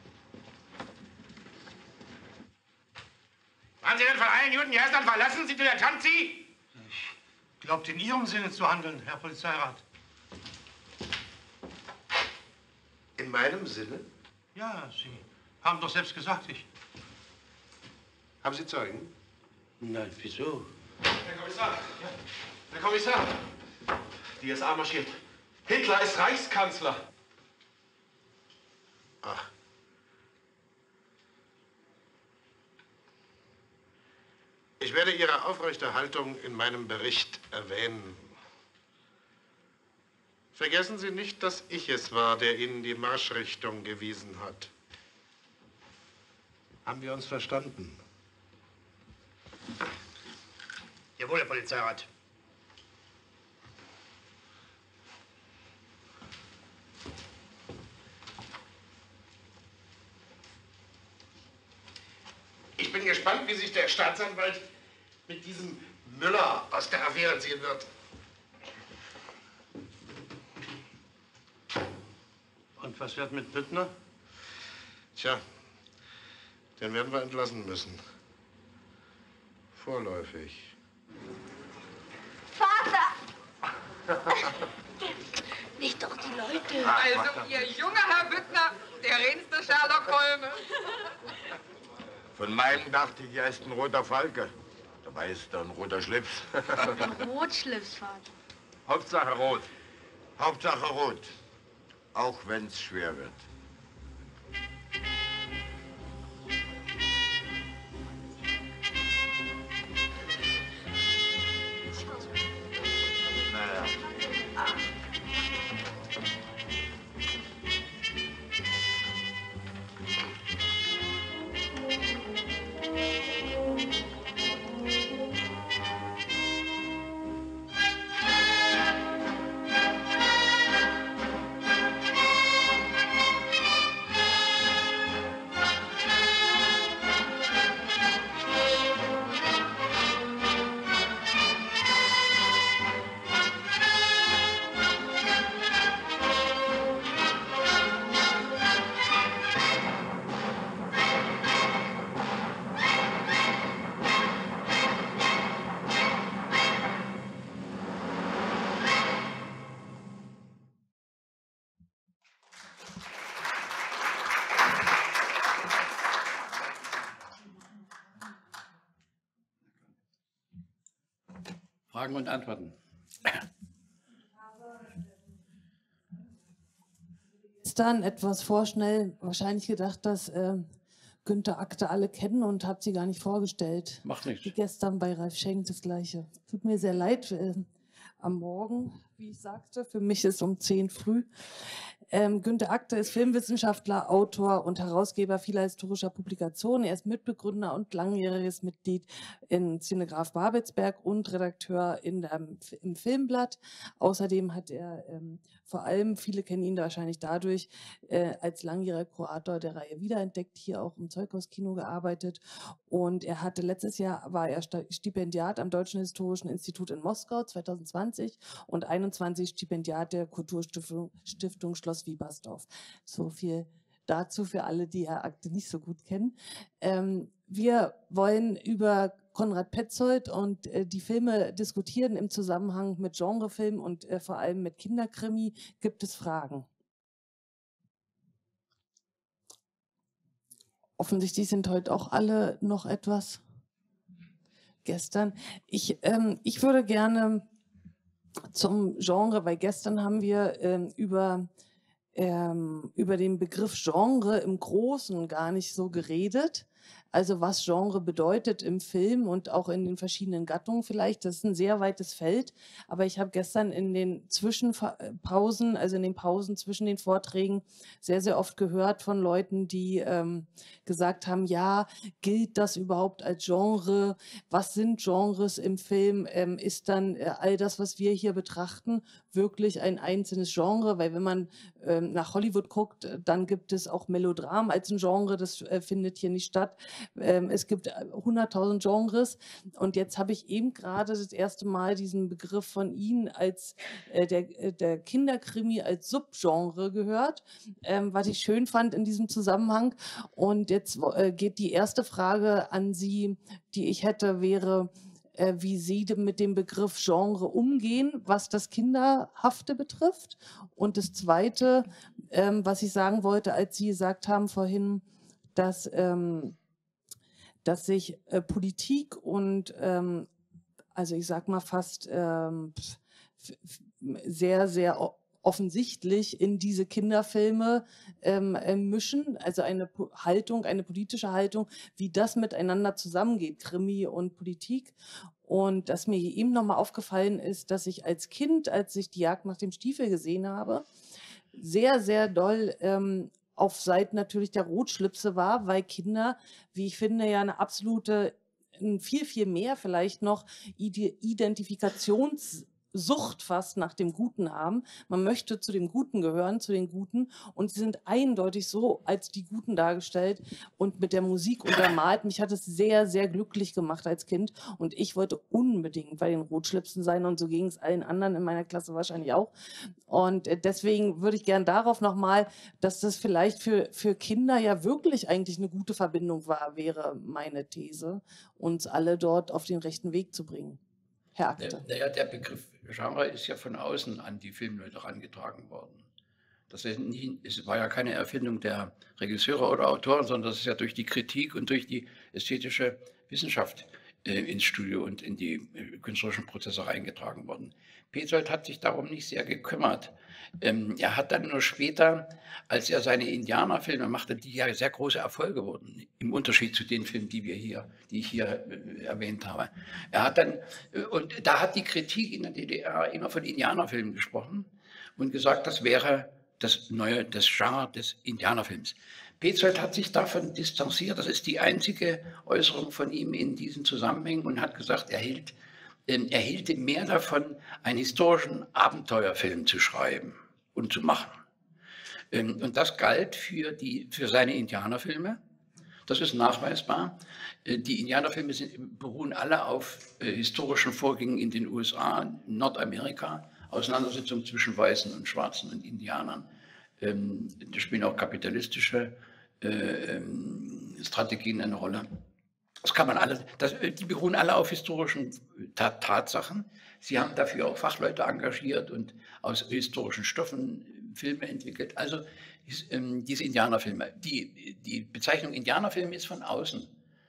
Waren Sie denn von allen Juden erst dann verlassen? Sie dilettant Sie? Ich glaubt, in Ihrem Sinne zu handeln, Herr Polizeirat. In meinem Sinne? Ja, Sie haben doch selbst gesagt, ich... Haben Sie Zeugen? Nein, wieso? Herr Kommissar! Ja. Herr Kommissar! Die S A marschiert. Hitler ist Reichskanzler. Ach. Ich werde Ihre Aufrechterhaltung in meinem Bericht erwähnen. Vergessen Sie nicht, dass ich es war, der Ihnen die Marschrichtung gewiesen hat. Haben wir uns verstanden? Jawohl, Herr Polizeirat. Ich bin gespannt, wie sich der Staatsanwalt mit diesem Müller aus der Affäre ziehen wird. Und was wird mit Büttner? Tja, den werden wir entlassen müssen. Vorläufig. Vater! Nicht doch die Leute. Also, Ihr junger Herr Büttner, der reinste Sherlock Holmes. Von meinem dachte ich, er ist ein roter Falke. Dabei ist er ein roter Schlips. Rotschlips, Vater. Hauptsache rot. Hauptsache rot. Auch wenn es schwer wird. Naja. Fragen und Antworten. Gestern etwas vorschnell wahrscheinlich gedacht, dass äh, Günther Akte alle kennen und habe sie gar nicht vorgestellt. Macht nichts. Wie gestern bei Ralf Schenk das Gleiche. Tut mir sehr leid. Äh, am Morgen, wie ich sagte, für mich ist um zehn früh. Ähm, Günther Akte ist Filmwissenschaftler, Autor und Herausgeber vieler historischer Publikationen. Er ist Mitbegründer und langjähriges Mitglied in Cinegraph Babelsberg und Redakteur in der, im Filmblatt. Außerdem hat er ähm, vor allem, viele kennen ihn wahrscheinlich dadurch, äh, als langjähriger Kurator der Reihe Wiederentdeckt hier auch im Zeughauskino gearbeitet. Und er hatte letztes Jahr, war er Stipendiat am Deutschen Historischen Institut in Moskau zwanzig zwanzig und einundzwanzig Stipendiat der Kulturstiftung Stiftung Schloss Wiebersdorf. So viel dazu für alle, die Herr Akte nicht so gut kennen. Ähm, wir wollen über Konrad Petzold und äh, die Filme diskutieren im Zusammenhang mit Genrefilm und äh, vor allem mit Kinderkrimi. Gibt es Fragen? Offensichtlich sind heute auch alle noch etwas gestern. Ich, ähm, ich würde gerne zum Genre, weil gestern haben wir ähm, über ähm, über den Begriff Genre im Großen gar nicht so geredet. also was Genre bedeutet im Film und auch in den verschiedenen Gattungen vielleicht. Das ist ein sehr weites Feld, aber ich habe gestern in den Zwischenpausen, also in den Pausen zwischen den Vorträgen, sehr, sehr oft gehört von Leuten, die ähm, gesagt haben, ja, gilt das überhaupt als Genre? Was sind Genres im Film? Ähm, ist dann äh, all das, was wir hier betrachten, wirklich ein einzelnes Genre? Weil wenn man ähm, nach Hollywood guckt, dann gibt es auch Melodram als ein Genre, das äh, findet hier nicht statt. Ähm, es gibt hunderttausend Genres und jetzt habe ich eben gerade das erste Mal diesen Begriff von Ihnen als äh, der, äh, der Kinderkrimi als Subgenre gehört, ähm, was ich schön fand in diesem Zusammenhang. Und jetzt äh, geht die erste Frage an Sie, die ich hätte, wäre, äh, wie Sie mit dem Begriff Genre umgehen, was das Kinderhafte betrifft. Und das Zweite, ähm, was ich sagen wollte, als Sie gesagt haben vorhin, dass ähm, dass sich äh, Politik und, ähm, also ich sag mal fast ähm, sehr, sehr offensichtlich in diese Kinderfilme ähm, äh, mischen, also eine po Haltung, eine politische Haltung, wie das miteinander zusammengeht, Krimi und Politik. Und dass mir eben nochmal aufgefallen ist, dass ich als Kind, als ich die Jagd nach dem Stiefel gesehen habe, sehr, sehr doll ähm, auf Seiten natürlich der Rotschlipse war, weil Kinder, wie ich finde, ja eine absolute, viel, viel mehr vielleicht noch Identifikationssucht fast nach dem Guten haben. Man möchte zu dem Guten gehören, zu den Guten, und sie sind eindeutig so als die Guten dargestellt und mit der Musik untermalt. Mich hat es sehr, sehr glücklich gemacht als Kind und ich wollte unbedingt bei den Rotschlipsen sein und so ging es allen anderen in meiner Klasse wahrscheinlich auch. Und deswegen würde ich gern darauf nochmal, dass das vielleicht für, für Kinder ja wirklich eigentlich eine gute Verbindung war, wäre meine These, uns alle dort auf den rechten Weg zu bringen. Herr Akte. Naja, der Begriff Genre ist ja von außen an die Filmleute herangetragen worden. Das ist nie, es war ja keine Erfindung der Regisseure oder Autoren, sondern das ist ja durch die Kritik und durch die ästhetische Wissenschaft äh, ins Studio und in die äh, künstlerischen Prozesse reingetragen worden. Petzold hat sich darum nicht sehr gekümmert. Ähm, er hat dann nur später, als er seine Indianerfilme machte, die ja sehr große Erfolge wurden, im Unterschied zu den Filmen, die wir hier, die ich hier äh, erwähnt habe. Er hat dann, äh, und da hat die Kritik in der D D R immer von Indianerfilmen gesprochen und gesagt, das wäre das neue, das Genre des Indianerfilms. Petzold hat sich davon distanziert, das ist die einzige Äußerung von ihm in diesen Zusammenhängen, und hat gesagt, er hielt, äh, er hielte mehr davon, einen historischen Abenteuerfilm zu schreiben und zu machen. Ähm, und das galt für, die, für seine Indianerfilme. Das ist nachweisbar. Äh, die Indianerfilme sind, beruhen alle auf äh, historischen Vorgängen in den U S A, Nordamerika, Auseinandersetzungen zwischen Weißen und Schwarzen und Indianern. Ähm, da spielen auch kapitalistische äh, ähm, Strategien eine Rolle. Das kann man alle, das, die beruhen alle auf historischen Tat, Tatsachen. Sie haben dafür auch Fachleute engagiert und aus historischen Stoffen Filme entwickelt. Also ähm, diese Indianerfilme. Die, die Bezeichnung Indianerfilm ist von außen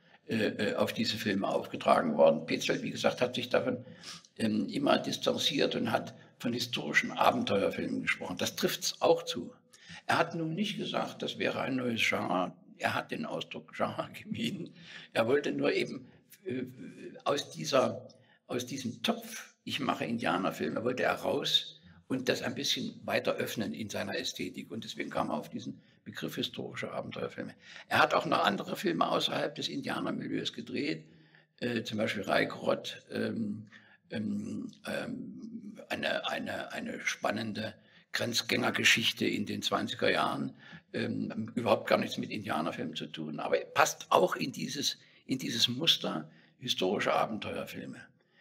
äh, auf diese Filme aufgetragen worden. Petzold, wie gesagt, hat sich davon ähm, immer distanziert und hat von historischen Abenteuerfilmen gesprochen. Das trifft es auch zu. Er hat nun nicht gesagt, das wäre ein neues Genre. Er hat den Ausdruck Genre gemieden. Er wollte nur eben äh, aus, dieser, aus diesem Topf, ich mache Indianerfilme, wollte er raus und das ein bisschen weiter öffnen in seiner Ästhetik. Und deswegen kam er auf diesen Begriff historische Abenteuerfilme. Er hat auch noch andere Filme außerhalb des Indianermilieus gedreht, äh, zum Beispiel Reikrott, ähm, ähm, eine, eine, eine spannende Grenzgängergeschichte in den zwanziger Jahren, ähm, überhaupt gar nichts mit Indianerfilmen zu tun, aber passt auch in dieses, in dieses Muster historische Abenteuerfilme.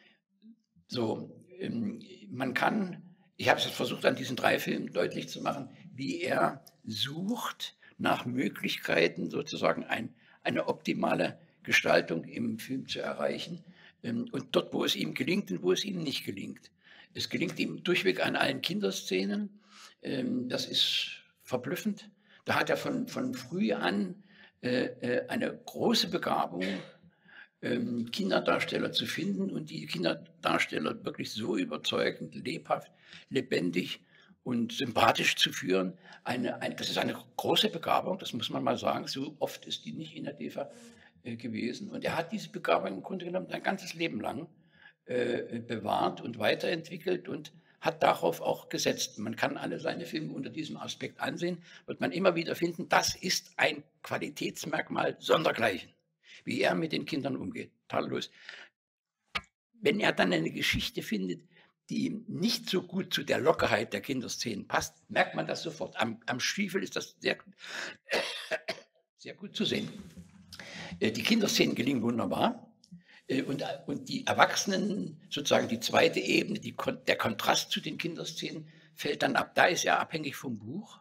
So, ähm, man kann, ich habe es jetzt versucht an diesen drei Filmen deutlich zu machen, wie er sucht nach Möglichkeiten, sozusagen ein, eine optimale Gestaltung im Film zu erreichen, ähm, und dort, wo es ihm gelingt und wo es ihm nicht gelingt. Es gelingt ihm durchweg an allen Kinderszenen. Ähm, das ist verblüffend. Da hat er von, von früh an äh, äh, eine große Begabung, ähm, Kinderdarsteller zu finden und die Kinderdarsteller wirklich so überzeugend, lebhaft, lebendig und sympathisch zu führen. Eine, ein, das ist eine große Begabung, das muss man mal sagen. So oft ist die nicht in der D E F A äh, gewesen. Und er hat diese Begabung im Grunde genommen sein ganzes Leben lang äh, bewahrt und weiterentwickelt und hat darauf auch gesetzt. Man kann alle seine Filme unter diesem Aspekt ansehen, wird man immer wieder finden, das ist ein Qualitätsmerkmal sondergleichen, wie er mit den Kindern umgeht. Tadellos. Wenn er dann eine Geschichte findet, die nicht so gut zu der Lockerheit der Kinderszenen passt, merkt man das sofort. Am, am Stiefel ist das sehr, sehr gut zu sehen. Die Kinderszenen gelingen wunderbar. Und, und die Erwachsenen, sozusagen die zweite Ebene, die, der Kontrast zu den Kinderszenen, fällt dann ab. Da ist er abhängig vom Buch.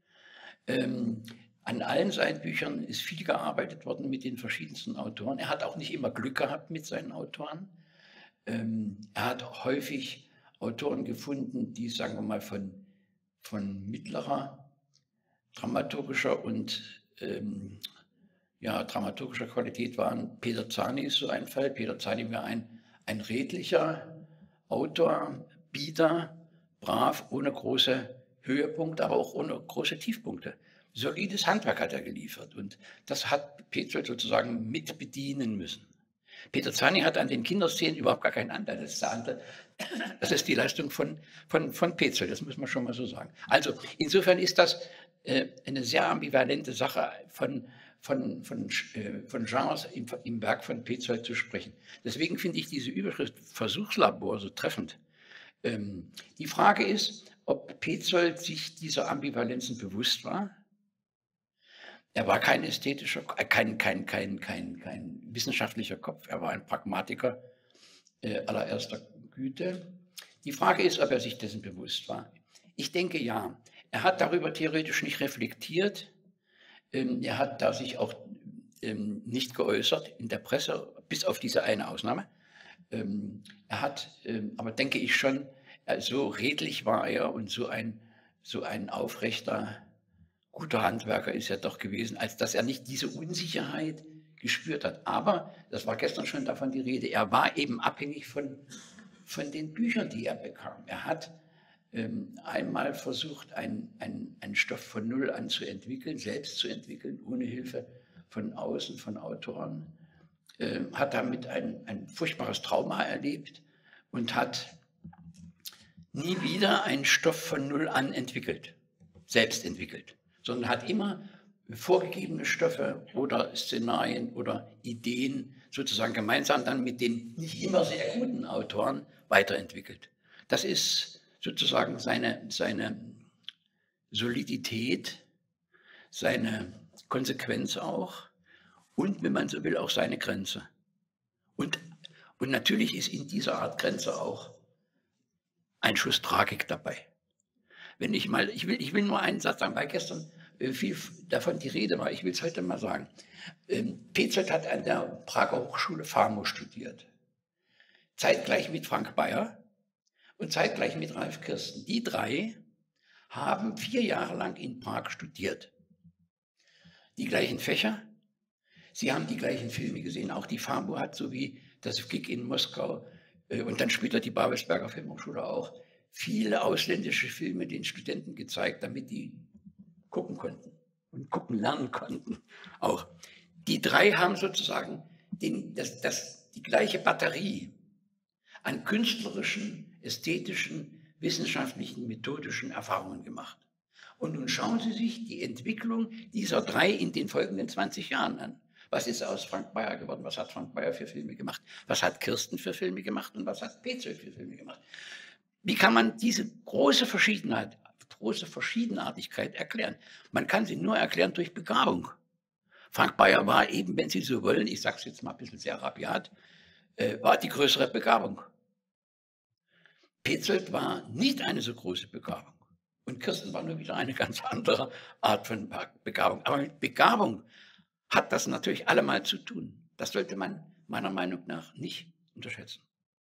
Ähm, an allen seinen Büchern ist viel gearbeitet worden mit den verschiedensten Autoren. Er hat auch nicht immer Glück gehabt mit seinen Autoren. Ähm, er hat häufig Autoren gefunden, die, sagen wir mal, von, von mittlerer dramaturgischer und ähm, ja, dramaturgischer Qualität waren. Peter Zany ist so ein Fall. Peter Zany war ein, ein redlicher Autor, bieder, brav, ohne große Höhepunkte, aber auch ohne große Tiefpunkte. Solides Handwerk hat er geliefert und das hat Petzold sozusagen mit bedienen müssen. Peter Zany hat an den Kinderszenen überhaupt gar keinen Anteil. Das ist, der Anteil, das ist die Leistung von, von, von Petzold, das muss man schon mal so sagen. Also insofern ist das äh, eine sehr ambivalente Sache von Von, von, äh, von Genres im, im Werk von Petzold zu sprechen. Deswegen finde ich diese Überschrift Versuchslabor so treffend. Ähm, die Frage ist, ob Petzold sich dieser Ambivalenzen bewusst war. Er war kein ästhetischer, äh, kein, kein, kein, kein, kein wissenschaftlicher Kopf, er war ein Pragmatiker äh, allererster Güte. Die Frage ist, ob er sich dessen bewusst war. Ich denke ja. Er hat darüber theoretisch nicht reflektiert. Er hat da sich auch ähm, nicht geäußert in der Presse, bis auf diese eine Ausnahme. Ähm, er hat, ähm, aber denke ich schon, er, so redlich war er und so ein, so ein aufrechter, guter Handwerker ist er doch gewesen, als dass er nicht diese Unsicherheit gespürt hat. Aber, das war gestern schon davon die Rede, er war eben abhängig von, von den Büchern, die er bekam. Er hat Ähm, einmal versucht, einen ein Stoff von Null an zu entwickeln, selbst zu entwickeln, ohne Hilfe von außen, von Autoren, äh, hat damit ein, ein furchtbares Trauma erlebt und hat nie wieder einen Stoff von Null an entwickelt, selbst entwickelt, sondern hat immer vorgegebene Stoffe oder Szenarien oder Ideen sozusagen gemeinsam dann mit den nicht immer sehr guten Autoren weiterentwickelt. Das ist sozusagen seine, seine Solidität, seine Konsequenz auch und, wenn man so will, auch seine Grenze. Und, und natürlich ist in dieser Art Grenze auch ein Schuss Tragik dabei. Wenn ich mal, ich will, ich will nur einen Satz sagen, weil gestern viel davon die Rede war, ich will es heute mal sagen. Petzold hat an der Prager Hochschule Famo studiert, zeitgleich mit Frank Bayer und zeitgleich mit Ralf Kirsten. Die drei haben vier Jahre lang in Prag studiert. Die gleichen Fächer, sie haben die gleichen Filme gesehen. Auch die Famo hat, so wie das Gig in Moskau äh, und dann später die Babelsberger Filmhochschule auch, viele ausländische Filme den Studenten gezeigt, damit die gucken konnten und gucken lernen konnten. Auch die drei haben sozusagen den, das, das, die gleiche Batterie an künstlerischen, ästhetischen, wissenschaftlichen, methodischen Erfahrungen gemacht. Und nun schauen Sie sich die Entwicklung dieser drei in den folgenden zwanzig Jahren an. Was ist aus Frank Bayer geworden? Was hat Frank Bayer für Filme gemacht? Was hat Kirsten für Filme gemacht? Und was hat Petzold für Filme gemacht? Wie kann man diese große Verschiedenheit, große Verschiedenartigkeit erklären? Man kann sie nur erklären durch Begabung. Frank Bayer war eben, wenn Sie so wollen, ich sage es jetzt mal ein bisschen sehr rabiat, äh, war die größere Begabung. Petzold war nicht eine so große Begabung. Und Kirsten war nur wieder eine ganz andere Art von Begabung. Aber mit Begabung hat das natürlich allemal zu tun. Das sollte man meiner Meinung nach nicht unterschätzen.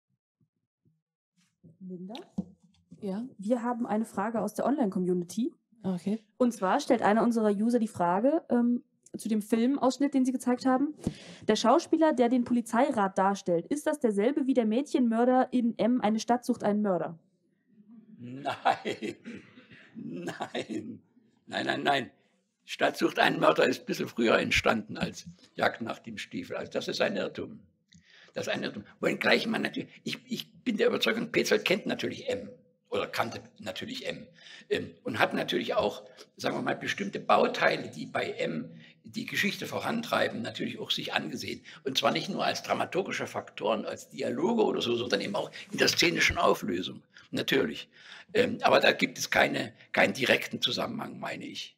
Linda? Ja? Wir haben eine Frage aus der Online-Community. Okay. Und zwar stellt einer unserer User die Frage ähm, zu dem Filmausschnitt, den Sie gezeigt haben. Der Schauspieler, der den Polizeirat darstellt, ist das derselbe wie der Mädchenmörder in M, eine Stadt sucht einen Mörder? Nein, nein, nein, nein, nein. Stadtsucht einen Mörder ist ein bisschen früher entstanden als Jagd nach dem Stiefel. Also das ist ein Irrtum. Das ist ein Irrtum. Wohingleich man natürlich, ich, ich bin der Überzeugung, Petzold kennt natürlich M. Oder kannte natürlich M. Ähm, und hat natürlich auch, sagen wir mal, bestimmte Bauteile, die bei M die Geschichte vorantreiben, natürlich auch sich angesehen. Und zwar nicht nur als dramaturgische Faktoren, als Dialoge oder so, sondern eben auch in der szenischen Auflösung. Natürlich. Ähm, aber da gibt es keine, keinen direkten Zusammenhang, meine ich.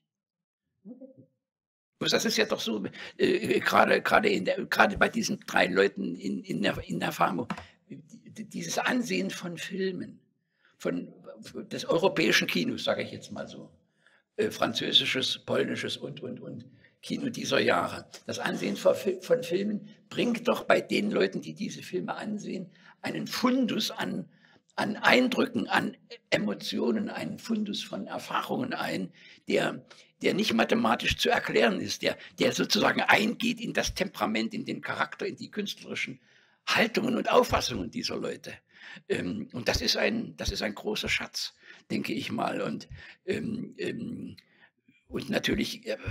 Das ist ja doch so, äh, gerade, gerade, in der, gerade bei diesen drei Leuten in, in, der, in der Famo, dieses Ansehen von Filmen, von des europäischen Kinos, sage ich jetzt mal so, äh, französisches, polnisches und, und, und Kino dieser Jahre. Das Ansehen von, von Filmen bringt doch bei den Leuten, die diese Filme ansehen, einen Fundus an, an Eindrücken, an Emotionen, einen Fundus von Erfahrungen ein, der, der nicht mathematisch zu erklären ist, der, der sozusagen eingeht in das Temperament, in den Charakter, in die künstlerischen Haltungen und Auffassungen dieser Leute. Ähm, und das ist ein, das ist ein großer Schatz, denke ich mal. Und, ähm, ähm, und natürlich äh,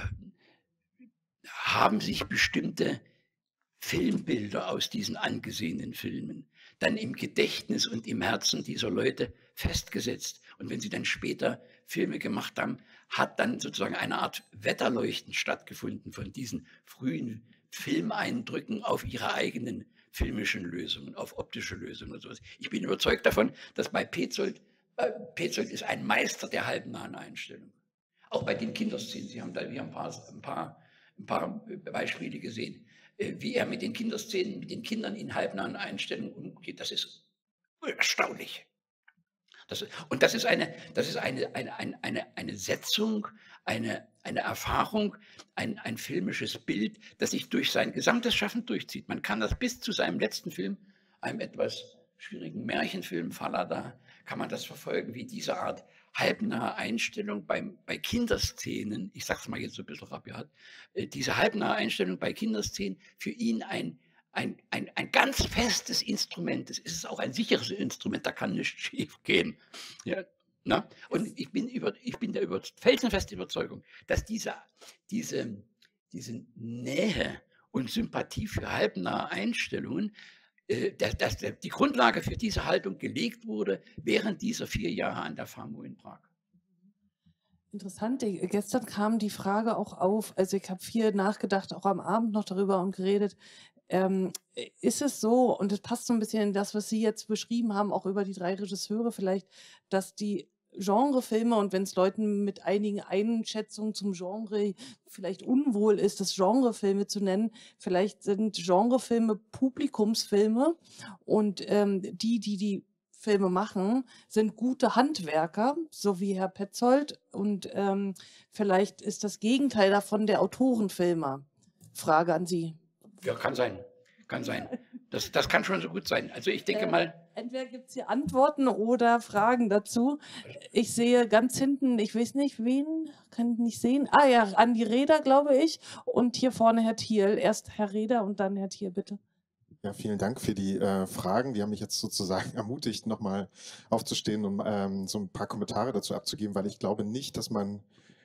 haben sich bestimmte Filmbilder aus diesen angesehenen Filmen dann im Gedächtnis und im Herzen dieser Leute festgesetzt. Und wenn sie dann später Filme gemacht haben, hat dann sozusagen eine Art Wetterleuchten stattgefunden von diesen frühen Filmeindrücken auf ihre eigenen filmischen Lösungen, auf optische Lösungen und sowas. Ich bin überzeugt davon, dass bei Petzold, äh, Petzold ist ein Meister der halbnahen Einstellung. Auch bei den Kinderszenen. Sie haben da wir haben ein, paar, ein, paar, ein paar Beispiele gesehen, äh, wie er mit den Kinderszenen, mit den Kindern in halbnahen Einstellungen umgeht. Das ist erstaunlich. Das, und das ist eine, das ist eine, eine, eine, eine, eine Setzung, eine, eine Erfahrung, ein, ein filmisches Bild, das sich durch sein gesamtes Schaffen durchzieht. Man kann das bis zu seinem letzten Film, einem etwas schwierigen Märchenfilm, Fallada, kann man das verfolgen, wie diese Art halbnahe Einstellung beim, bei Kinderszenen, ich sage es mal jetzt so ein bisschen rabiat, äh, diese halbnahe Einstellung bei Kinderszenen für ihn ein Ein, ein, ein ganz festes Instrument ist. Es ist auch ein sicheres Instrument, da kann nichts schief gehen. Ja, na? Und ich bin, über, ich bin der über, felsenfesten Überzeugung, dass diese, diese, diese Nähe und Sympathie für halbnahe Einstellungen, äh, dass, dass die Grundlage für diese Haltung gelegt wurde während dieser vier Jahre an der Famo in Prag. Interessant, gestern kam die Frage auch auf, also ich habe viel nachgedacht, auch am Abend noch darüber und geredet, Ähm, ist es so, und es passt so ein bisschen in das, was Sie jetzt beschrieben haben, auch über die drei Regisseure vielleicht, dass die Genrefilme, und wenn es Leuten mit einigen Einschätzungen zum Genre vielleicht unwohl ist, das Genrefilme zu nennen, vielleicht sind Genrefilme Publikumsfilme und ähm, die, die die Filme machen, sind gute Handwerker, so wie Herr Petzold, und ähm, vielleicht ist das Gegenteil davon der Autorenfilmer. Frage an Sie. Ja, kann sein. Kann sein. Das, das kann schon so gut sein. Also ich denke Äh, mal. Entweder gibt es hier Antworten oder Fragen dazu. Ich sehe ganz hinten, ich weiß nicht, wen, kann ich nicht sehen. Ah ja, Andi Reder, glaube ich. Und hier vorne Herr Thiel. Erst Herr Reder und dann Herr Thiel, bitte. Ja, vielen Dank für die äh, Fragen. Die haben mich jetzt sozusagen ermutigt, nochmal aufzustehen und ähm, so ein paar Kommentare dazu abzugeben, weil ich glaube nicht, dass man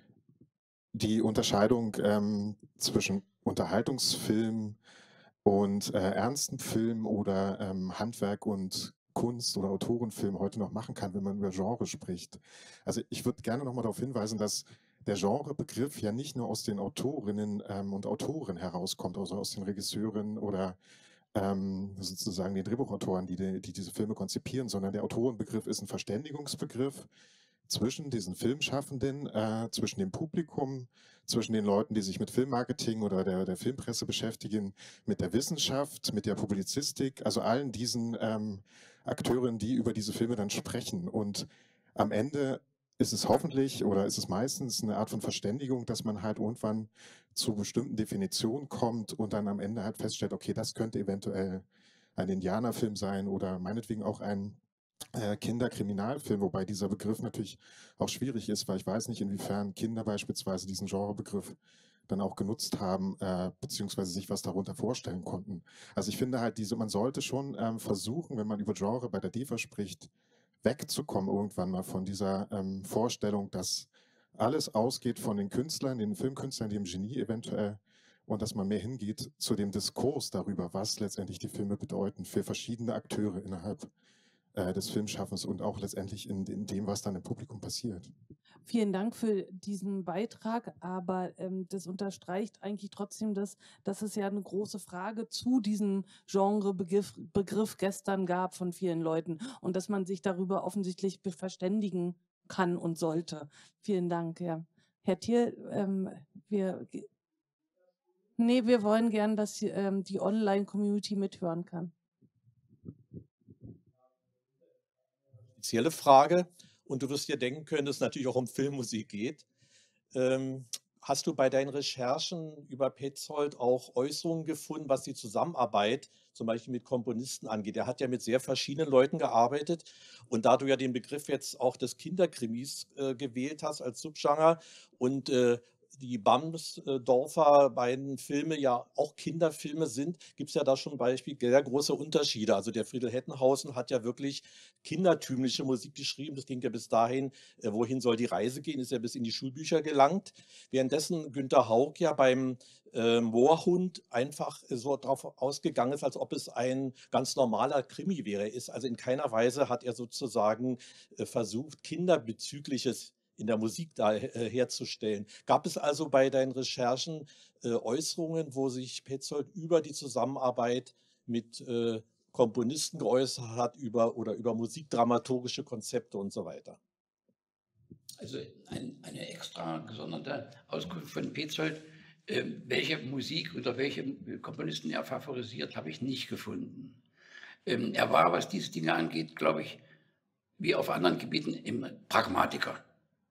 die Unterscheidung ähm, zwischen Unterhaltungsfilm und äh, ernsten Film oder ähm, Handwerk und Kunst oder Autorenfilm heute noch machen kann, wenn man über Genre spricht. Also ich würde gerne nochmal darauf hinweisen, dass der Genrebegriff ja nicht nur aus den Autorinnen ähm, und Autoren herauskommt, also aus den Regisseuren oder ähm, sozusagen den Drehbuchautoren, die, die, die diese Filme konzipieren, sondern der Autorenbegriff ist ein Verständigungsbegriff zwischen diesen Filmschaffenden, äh, zwischen dem Publikum, zwischen den Leuten, die sich mit Filmmarketing oder der, der Filmpresse beschäftigen, mit der Wissenschaft, mit der Publizistik, also allen diesen ähm, Akteuren, die über diese Filme dann sprechen. Und am Ende ist es hoffentlich oder ist es meistens eine Art von Verständigung, dass man halt irgendwann zu bestimmten Definitionen kommt und dann am Ende halt feststellt, okay, das könnte eventuell ein Indianerfilm sein oder meinetwegen auch ein äh, Kinderkriminalfilm, wobei dieser Begriff natürlich auch schwierig ist, weil ich weiß nicht, inwiefern Kinder beispielsweise diesen Genrebegriff dann auch genutzt haben, äh, beziehungsweise sich was darunter vorstellen konnten. Also ich finde halt, diese, man sollte schon ähm, versuchen, wenn man über Genre bei der D E F A spricht, wegzukommen irgendwann mal von dieser ähm, Vorstellung, dass alles ausgeht von den Künstlern, den Filmkünstlern, dem Genie eventuell, und dass man mehr hingeht zu dem Diskurs darüber, was letztendlich die Filme bedeuten für verschiedene Akteure innerhalb äh, des Filmschaffens und auch letztendlich in, in dem, was dann im Publikum passiert. Vielen Dank für diesen Beitrag, aber ähm, das unterstreicht eigentlich trotzdem, das, dass es ja eine große Frage zu diesem Genrebegriff Begriff gestern gab von vielen Leuten und dass man sich darüber offensichtlich verständigen kann und sollte. Vielen Dank, ja. Herr Thiel, ähm, wir, nee, wir wollen gern, dass ähm, die Online-Community mithören kann. Spezielle Frage. Und du wirst dir denken können, dass es natürlich auch um Filmmusik geht. Ähm, hast du bei deinen Recherchen über Petzold auch Äußerungen gefunden, was die Zusammenarbeit zum Beispiel mit Komponisten angeht? Er hat ja mit sehr verschiedenen Leuten gearbeitet. Und da du ja den Begriff jetzt auch des Kinderkrimis äh, gewählt hast als Subgenre und äh, die Bamsdorfer beiden Filme ja auch Kinderfilme sind, gibt es ja da schon Beispiel sehr große Unterschiede. Also der Friedel Hettenhausen hat ja wirklich kindertümliche Musik geschrieben. Das ging ja bis dahin, äh, wohin soll die Reise gehen, ist ja bis in die Schulbücher gelangt. Währenddessen Günter Haug ja beim äh, Moorhund einfach so darauf ausgegangen ist, als ob es ein ganz normaler Krimi wäre. Er ist also in keiner Weise hat er sozusagen äh, versucht, Kinderbezügliches in der Musik da äh, herzustellen. Gab es also bei deinen Recherchen äh, Äußerungen, wo sich Petzold über die Zusammenarbeit mit äh, Komponisten geäußert hat über, oder über musikdramaturgische Konzepte und so weiter? Also ein, eine extra gesonderte Auskunft von Petzold, äh, welche Musik oder welche Komponisten er favorisiert, habe ich nicht gefunden. Ähm, er war, was diese Dinge angeht, glaube ich, wie auf anderen Gebieten, im Pragmatiker.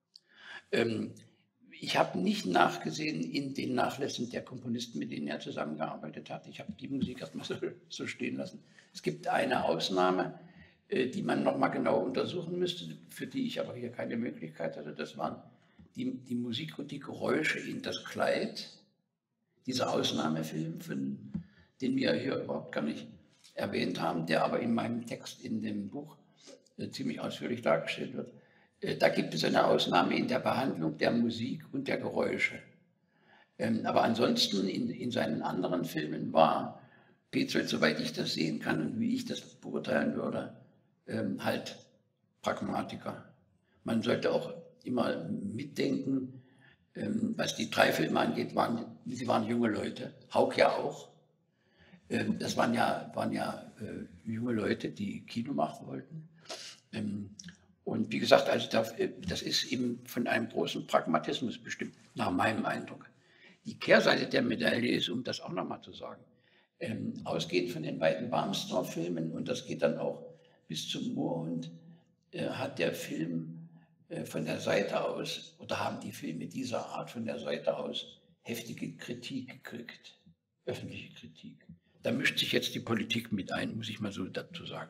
Ähm, ich habe nicht nachgesehen in den Nachlässen der Komponisten, mit denen er zusammengearbeitet hat. Ich habe die Musik erstmal so, so stehen lassen. Es gibt eine Ausnahme, äh, die man nochmal genau untersuchen müsste, für die ich aber hier keine Möglichkeit hatte. Das waren die, die Musik und die Geräusche in Das Kleid, dieser Ausnahmefilm, von, den wir hier überhaupt gar nicht erwähnt haben, der aber in meinem Text in dem Buch äh, ziemlich ausführlich dargestellt wird. Da gibt es eine Ausnahme in der Behandlung der Musik und der Geräusche. Aber ansonsten in, in seinen anderen Filmen war Petzold, soweit ich das sehen kann und wie ich das beurteilen würde, halt Pragmatiker. Man sollte auch immer mitdenken, was die drei Filme angeht, waren, sie waren junge Leute, Haug ja auch. Das waren ja, waren ja junge Leute, die Kino machen wollten. Und wie gesagt, also das ist eben von einem großen Pragmatismus bestimmt, nach meinem Eindruck. Die Kehrseite der Medaille ist, um das auch nochmal zu sagen, ähm, ausgehend von den beiden Barmsdorf-Filmen, und das geht dann auch bis zum Moorhund, äh, hat der Film äh, von der Seite aus, oder haben die Filme dieser Art von der Seite aus heftige Kritik gekriegt, öffentliche Kritik. Da mischt sich jetzt die Politik mit ein, muss ich mal so dazu sagen.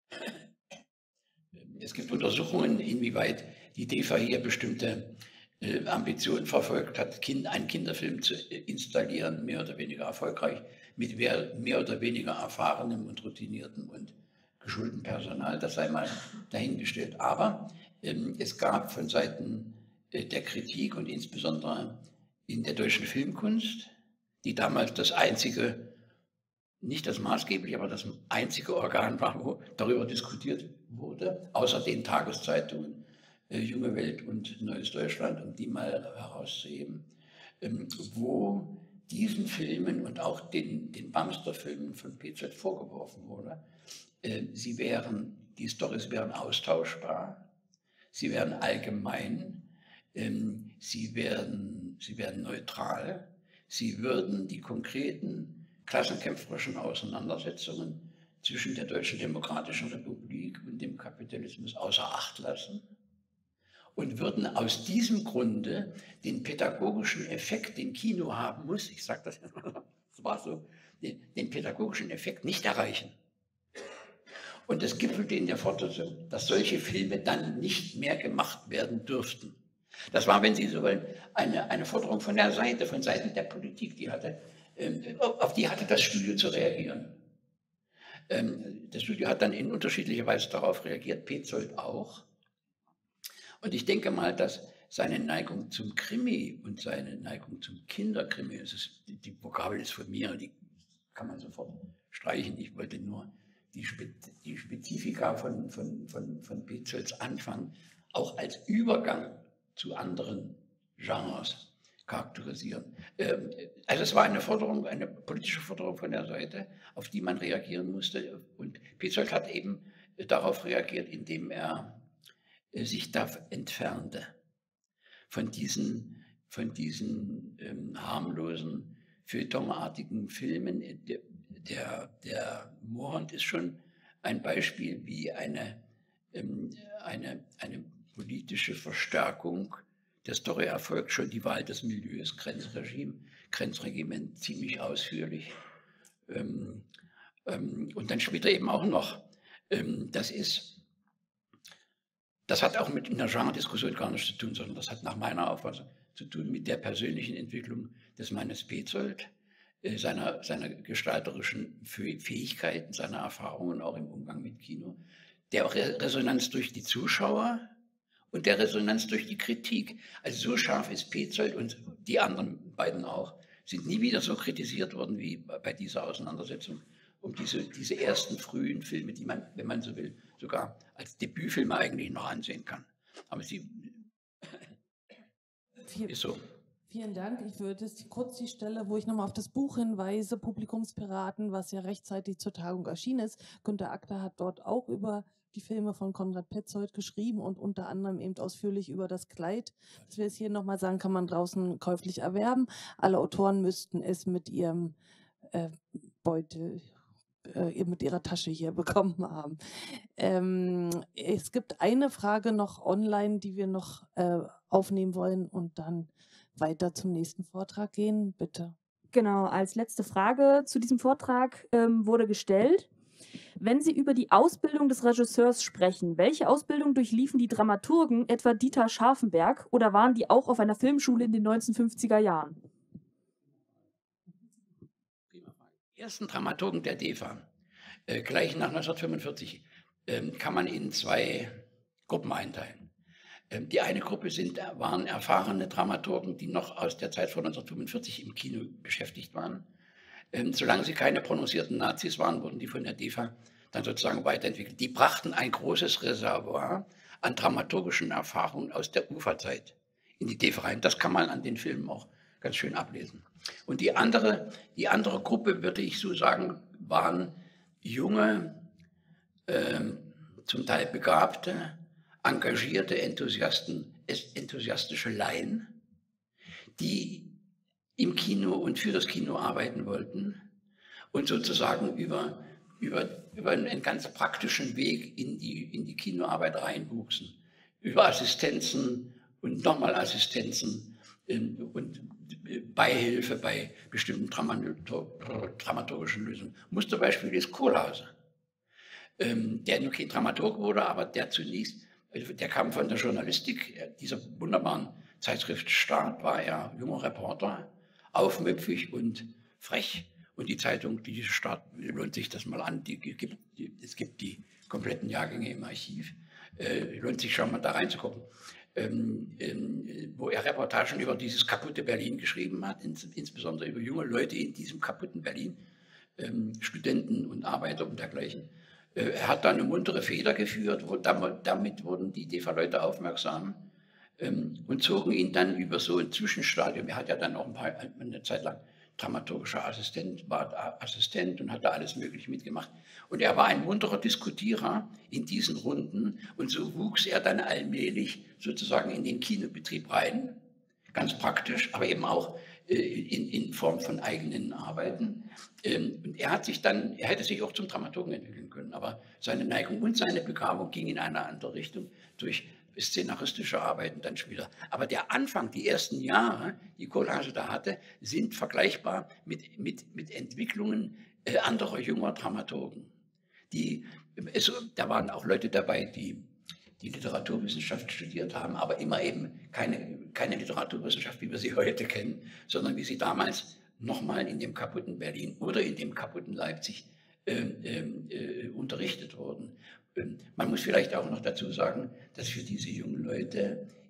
Es gibt Untersuchungen, inwieweit die D E F A hier bestimmte äh, Ambitionen verfolgt hat, kind, einen Kinderfilm zu installieren, mehr oder weniger erfolgreich, mit mehr, mehr oder weniger erfahrenem und routiniertem und geschultem Personal. Das sei mal dahingestellt. Aber ähm, es gab von Seiten äh, der Kritik und insbesondere in der deutschen Filmkunst, die damals das einzige, nicht das maßgebliche, aber das einzige Organ war, wo darüber diskutiert wurde, außer den Tageszeitungen äh, Junge Welt und Neues Deutschland, um die mal herauszuheben, ähm, wo diesen Filmen und auch den, den Bamsdorf-Filmen von Petzold vorgeworfen wurde, äh, sie wären, die Storys wären austauschbar, sie wären allgemein, ähm, sie wären, sie wären neutral, sie würden die konkreten klassenkämpferischen Auseinandersetzungen zwischen der Deutschen Demokratischen Republik und dem Kapitalismus außer Acht lassen und würden aus diesem Grunde den pädagogischen Effekt, den Kino haben muss, ich sage das jetzt mal, das war so, den, den pädagogischen Effekt nicht erreichen. Und es gipfelte in der Forderung, dass solche Filme dann nicht mehr gemacht werden dürften. Das war, wenn Sie so wollen, eine, eine Forderung von der Seite, von Seiten der Politik, die hatte, auf die hatte das Studio zu reagieren. Das Studio hat dann in unterschiedlicher Weise darauf reagiert, Petzold auch. Und ich denke mal, dass seine Neigung zum Krimi und seine Neigung zum Kinderkrimi, es ist, die, die Vokabel ist von mir, die kann man sofort streichen. Ich wollte nur die, Spe die Spezifika von, von, von, von Petzolds Anfang auch als Übergang zu anderen Genres charakterisieren. Ähm, also es war eine Forderung, eine politische Forderung von der Seite, auf die man reagieren musste. Und Petzold hat eben darauf reagiert, indem er sich da entfernte von diesen, von diesen ähm, harmlosen, feuilletonartigen Filmen. Der, der, der Moorhound ist schon ein Beispiel, wie eine, ähm, eine, eine politische Verstärkung der Story erfolgt. Schon die Wahl des Milieus, Grenzregime, Grenzregiment ziemlich ausführlich. Ähm, ähm, und dann später eben auch noch. Ähm, das ist Das hat auch mit einer Genre-Diskussion gar nichts zu tun, sondern das hat nach meiner Auffassung zu tun mit der persönlichen Entwicklung des Mannes Petzold, äh, seiner, seiner gestalterischen Fähigkeiten, seiner Erfahrungen auch im Umgang mit Kino, der Re Resonanz durch die Zuschauer und der Resonanz durch die Kritik. Also so scharf ist Petzold und die anderen beiden auch, sind nie wieder so kritisiert worden wie bei dieser Auseinandersetzung um diese, diese ersten frühen Filme, die man, wenn man so will, sogar als Debütfilme eigentlich noch ansehen kann. Aber sie ist so. Vielen Dank. Ich würde jetzt kurz die Stelle, wo ich nochmal auf das Buch hinweise, Publikumspiraten, was ja rechtzeitig zur Tagung erschienen ist. Günter Ackler hat dort auch über die Filme von Konrad Petzold geschrieben und unter anderem eben ausführlich über das Kleid. Das wir es hier nochmal sagen, kann man draußen käuflich erwerben. Alle Autoren müssten es mit ihrem äh, Beutel mit ihrer Tasche hier bekommen haben. Ähm, es gibt eine Frage noch online, die wir noch äh, aufnehmen wollen und dann weiter zum nächsten Vortrag gehen. Bitte. Genau, als letzte Frage zu diesem Vortrag ähm, wurde gestellt, wenn Sie über die Ausbildung des Regisseurs sprechen, welche Ausbildung durchliefen die Dramaturgen, etwa Dieter Scharfenberg, oder waren die auch auf einer Filmschule in den neunzehnhundertfünfziger Jahren? Die ersten Dramaturgen der D E F A, äh, gleich nach neunzehnhundertfünfundvierzig, ähm, kann man in zwei Gruppen einteilen. Ähm, die eine Gruppe sind, waren erfahrene Dramaturgen, die noch aus der Zeit von neunzehnhundertfünfundvierzig im Kino beschäftigt waren. Ähm, solange sie keine prononcierten Nazis waren, wurden die von der D E F A dann sozusagen weiterentwickelt. Die brachten ein großes Reservoir an dramaturgischen Erfahrungen aus der Uferzeit in die D E F A rein. Das kann man an den Filmen auch ganz schön ablesen. Und die andere, die andere Gruppe, würde ich so sagen, waren junge, äh, zum Teil begabte, engagierte Enthusiasten, enthusiastische Laien, die im Kino und für das Kino arbeiten wollten und sozusagen über, über, über einen ganz praktischen Weg in die, in die Kinoarbeit reinwuchsen. Über Assistenzen und nochmal Assistenzen und Beihilfe bei bestimmten dramaturgischen Lösungen. Musterbeispiel ist Kohlhase, der nur kein Dramaturg wurde, aber der zunächst, der kam von der Journalistik, dieser wunderbaren Zeitschrift Start, war er junger Reporter, aufmüpfig und frech. Und die Zeitung, die Start, lohnt sich das mal an, die gibt, die, es gibt die kompletten Jahrgänge im Archiv, äh, lohnt sich schon mal da reinzugucken. Ähm, ähm, wo er Reportagen über dieses kaputte Berlin geschrieben hat, ins, insbesondere über junge Leute in diesem kaputten Berlin, ähm, Studenten und Arbeiter und dergleichen. Äh, er hat da eine muntere Feder geführt, wo, damit, damit wurden die D E F A-Leute aufmerksam ähm, und zogen ihn dann über so ein Zwischenstadium. Er hat ja dann auch ein paar, eine Zeit lang dramaturgischer Assistent, war Assistent und hat da alles Mögliche mitgemacht. Und er war ein munterer Diskutierer in diesen Runden und so wuchs er dann allmählich sozusagen in den Kinobetrieb rein, ganz praktisch, aber eben auch äh, in, in Form von eigenen Arbeiten. Ähm, und er hat sich dann, er hätte sich auch zum Dramaturgen entwickeln können, aber seine Neigung und seine Begabung ging in eine andere Richtung durch szenaristische Arbeiten dann später. Aber der Anfang, die ersten Jahre, die Kohlhase da hatte, sind vergleichbar mit, mit, mit Entwicklungen äh, anderer junger Dramaturgen. Die, es, da waren auch Leute dabei, die die Literaturwissenschaft studiert haben, aber immer eben keine, keine Literaturwissenschaft, wie wir sie heute kennen, sondern wie sie damals nochmal in dem kaputten Berlin oder in dem kaputten Leipzig äh, äh, unterrichtet wurden. Man muss vielleicht auch noch dazu sagen, dass für diese jungen Leute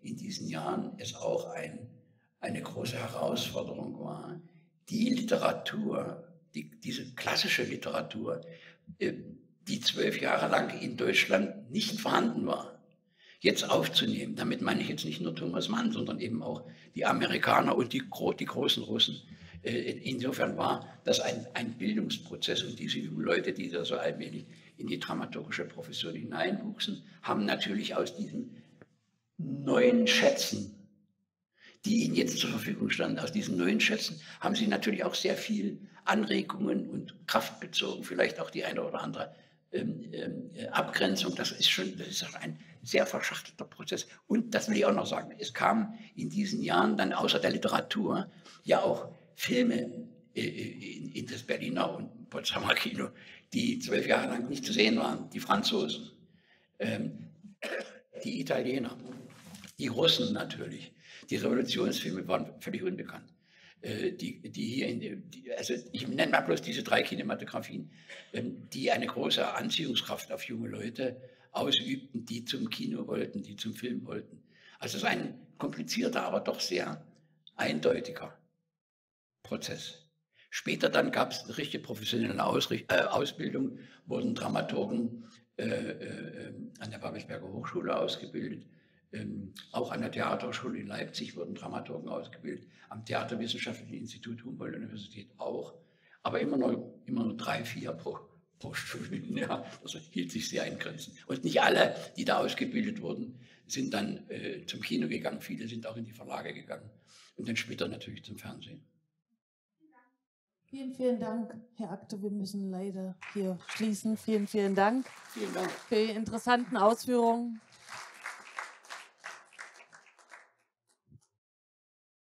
in diesen Jahren es auch ein, eine große Herausforderung war, die Literatur, die, diese klassische Literatur, die zwölf Jahre lang in Deutschland nicht vorhanden war, jetzt aufzunehmen. Damit meine ich jetzt nicht nur Thomas Mann, sondern eben auch die Amerikaner und die, die großen Russen. Insofern war das ein, ein Bildungsprozess, und diese jungen Leute, die da so allmählich in die dramaturgische Profession hineinwuchsen, haben natürlich aus diesen neuen Schätzen, die ihnen jetzt zur Verfügung standen, aus diesen neuen Schätzen haben sie natürlich auch sehr viel Anregungen und Kraft bezogen, vielleicht auch die eine oder andere ähm, ähm, Abgrenzung. Das ist schon, das ist ein sehr verschachtelter Prozess. Und das will ich auch noch sagen, es kam in diesen Jahren dann außer der Literatur ja auch Filme äh, in, in das Berliner und Potsdamer Kino, die zwölf Jahre lang nicht zu sehen waren. Die Franzosen, ähm, die Italiener, die Russen natürlich. Die Revolutionsfilme waren völlig unbekannt. Äh, die, die hier in, die, also ich nenne mal bloß diese drei Kinematografien, ähm, die eine große Anziehungskraft auf junge Leute ausübten, die zum Kino wollten, die zum Film wollten. Also es ist ein komplizierter, aber doch sehr eindeutiger Prozess. Später dann gab es eine richtige professionelle Ausricht äh, Ausbildung, wurden Dramaturgen äh, äh, an der Babelsberger Hochschule ausgebildet, ähm, auch an der Theaterschule in Leipzig wurden Dramaturgen ausgebildet, am Theaterwissenschaftlichen Institut Humboldt-Universität auch, aber immer nur, immer nur drei, vier pro, pro Studien. Ja, das hielt sich sehr in Grenzen. Und nicht alle, die da ausgebildet wurden, sind dann äh, zum Kino gegangen, viele sind auch in die Verlage gegangen und dann später natürlich zum Fernsehen. Vielen, vielen Dank, Herr Akte. Wir müssen leider hier schließen. Vielen, vielen Dank. Vielen Dank für die interessanten Ausführungen.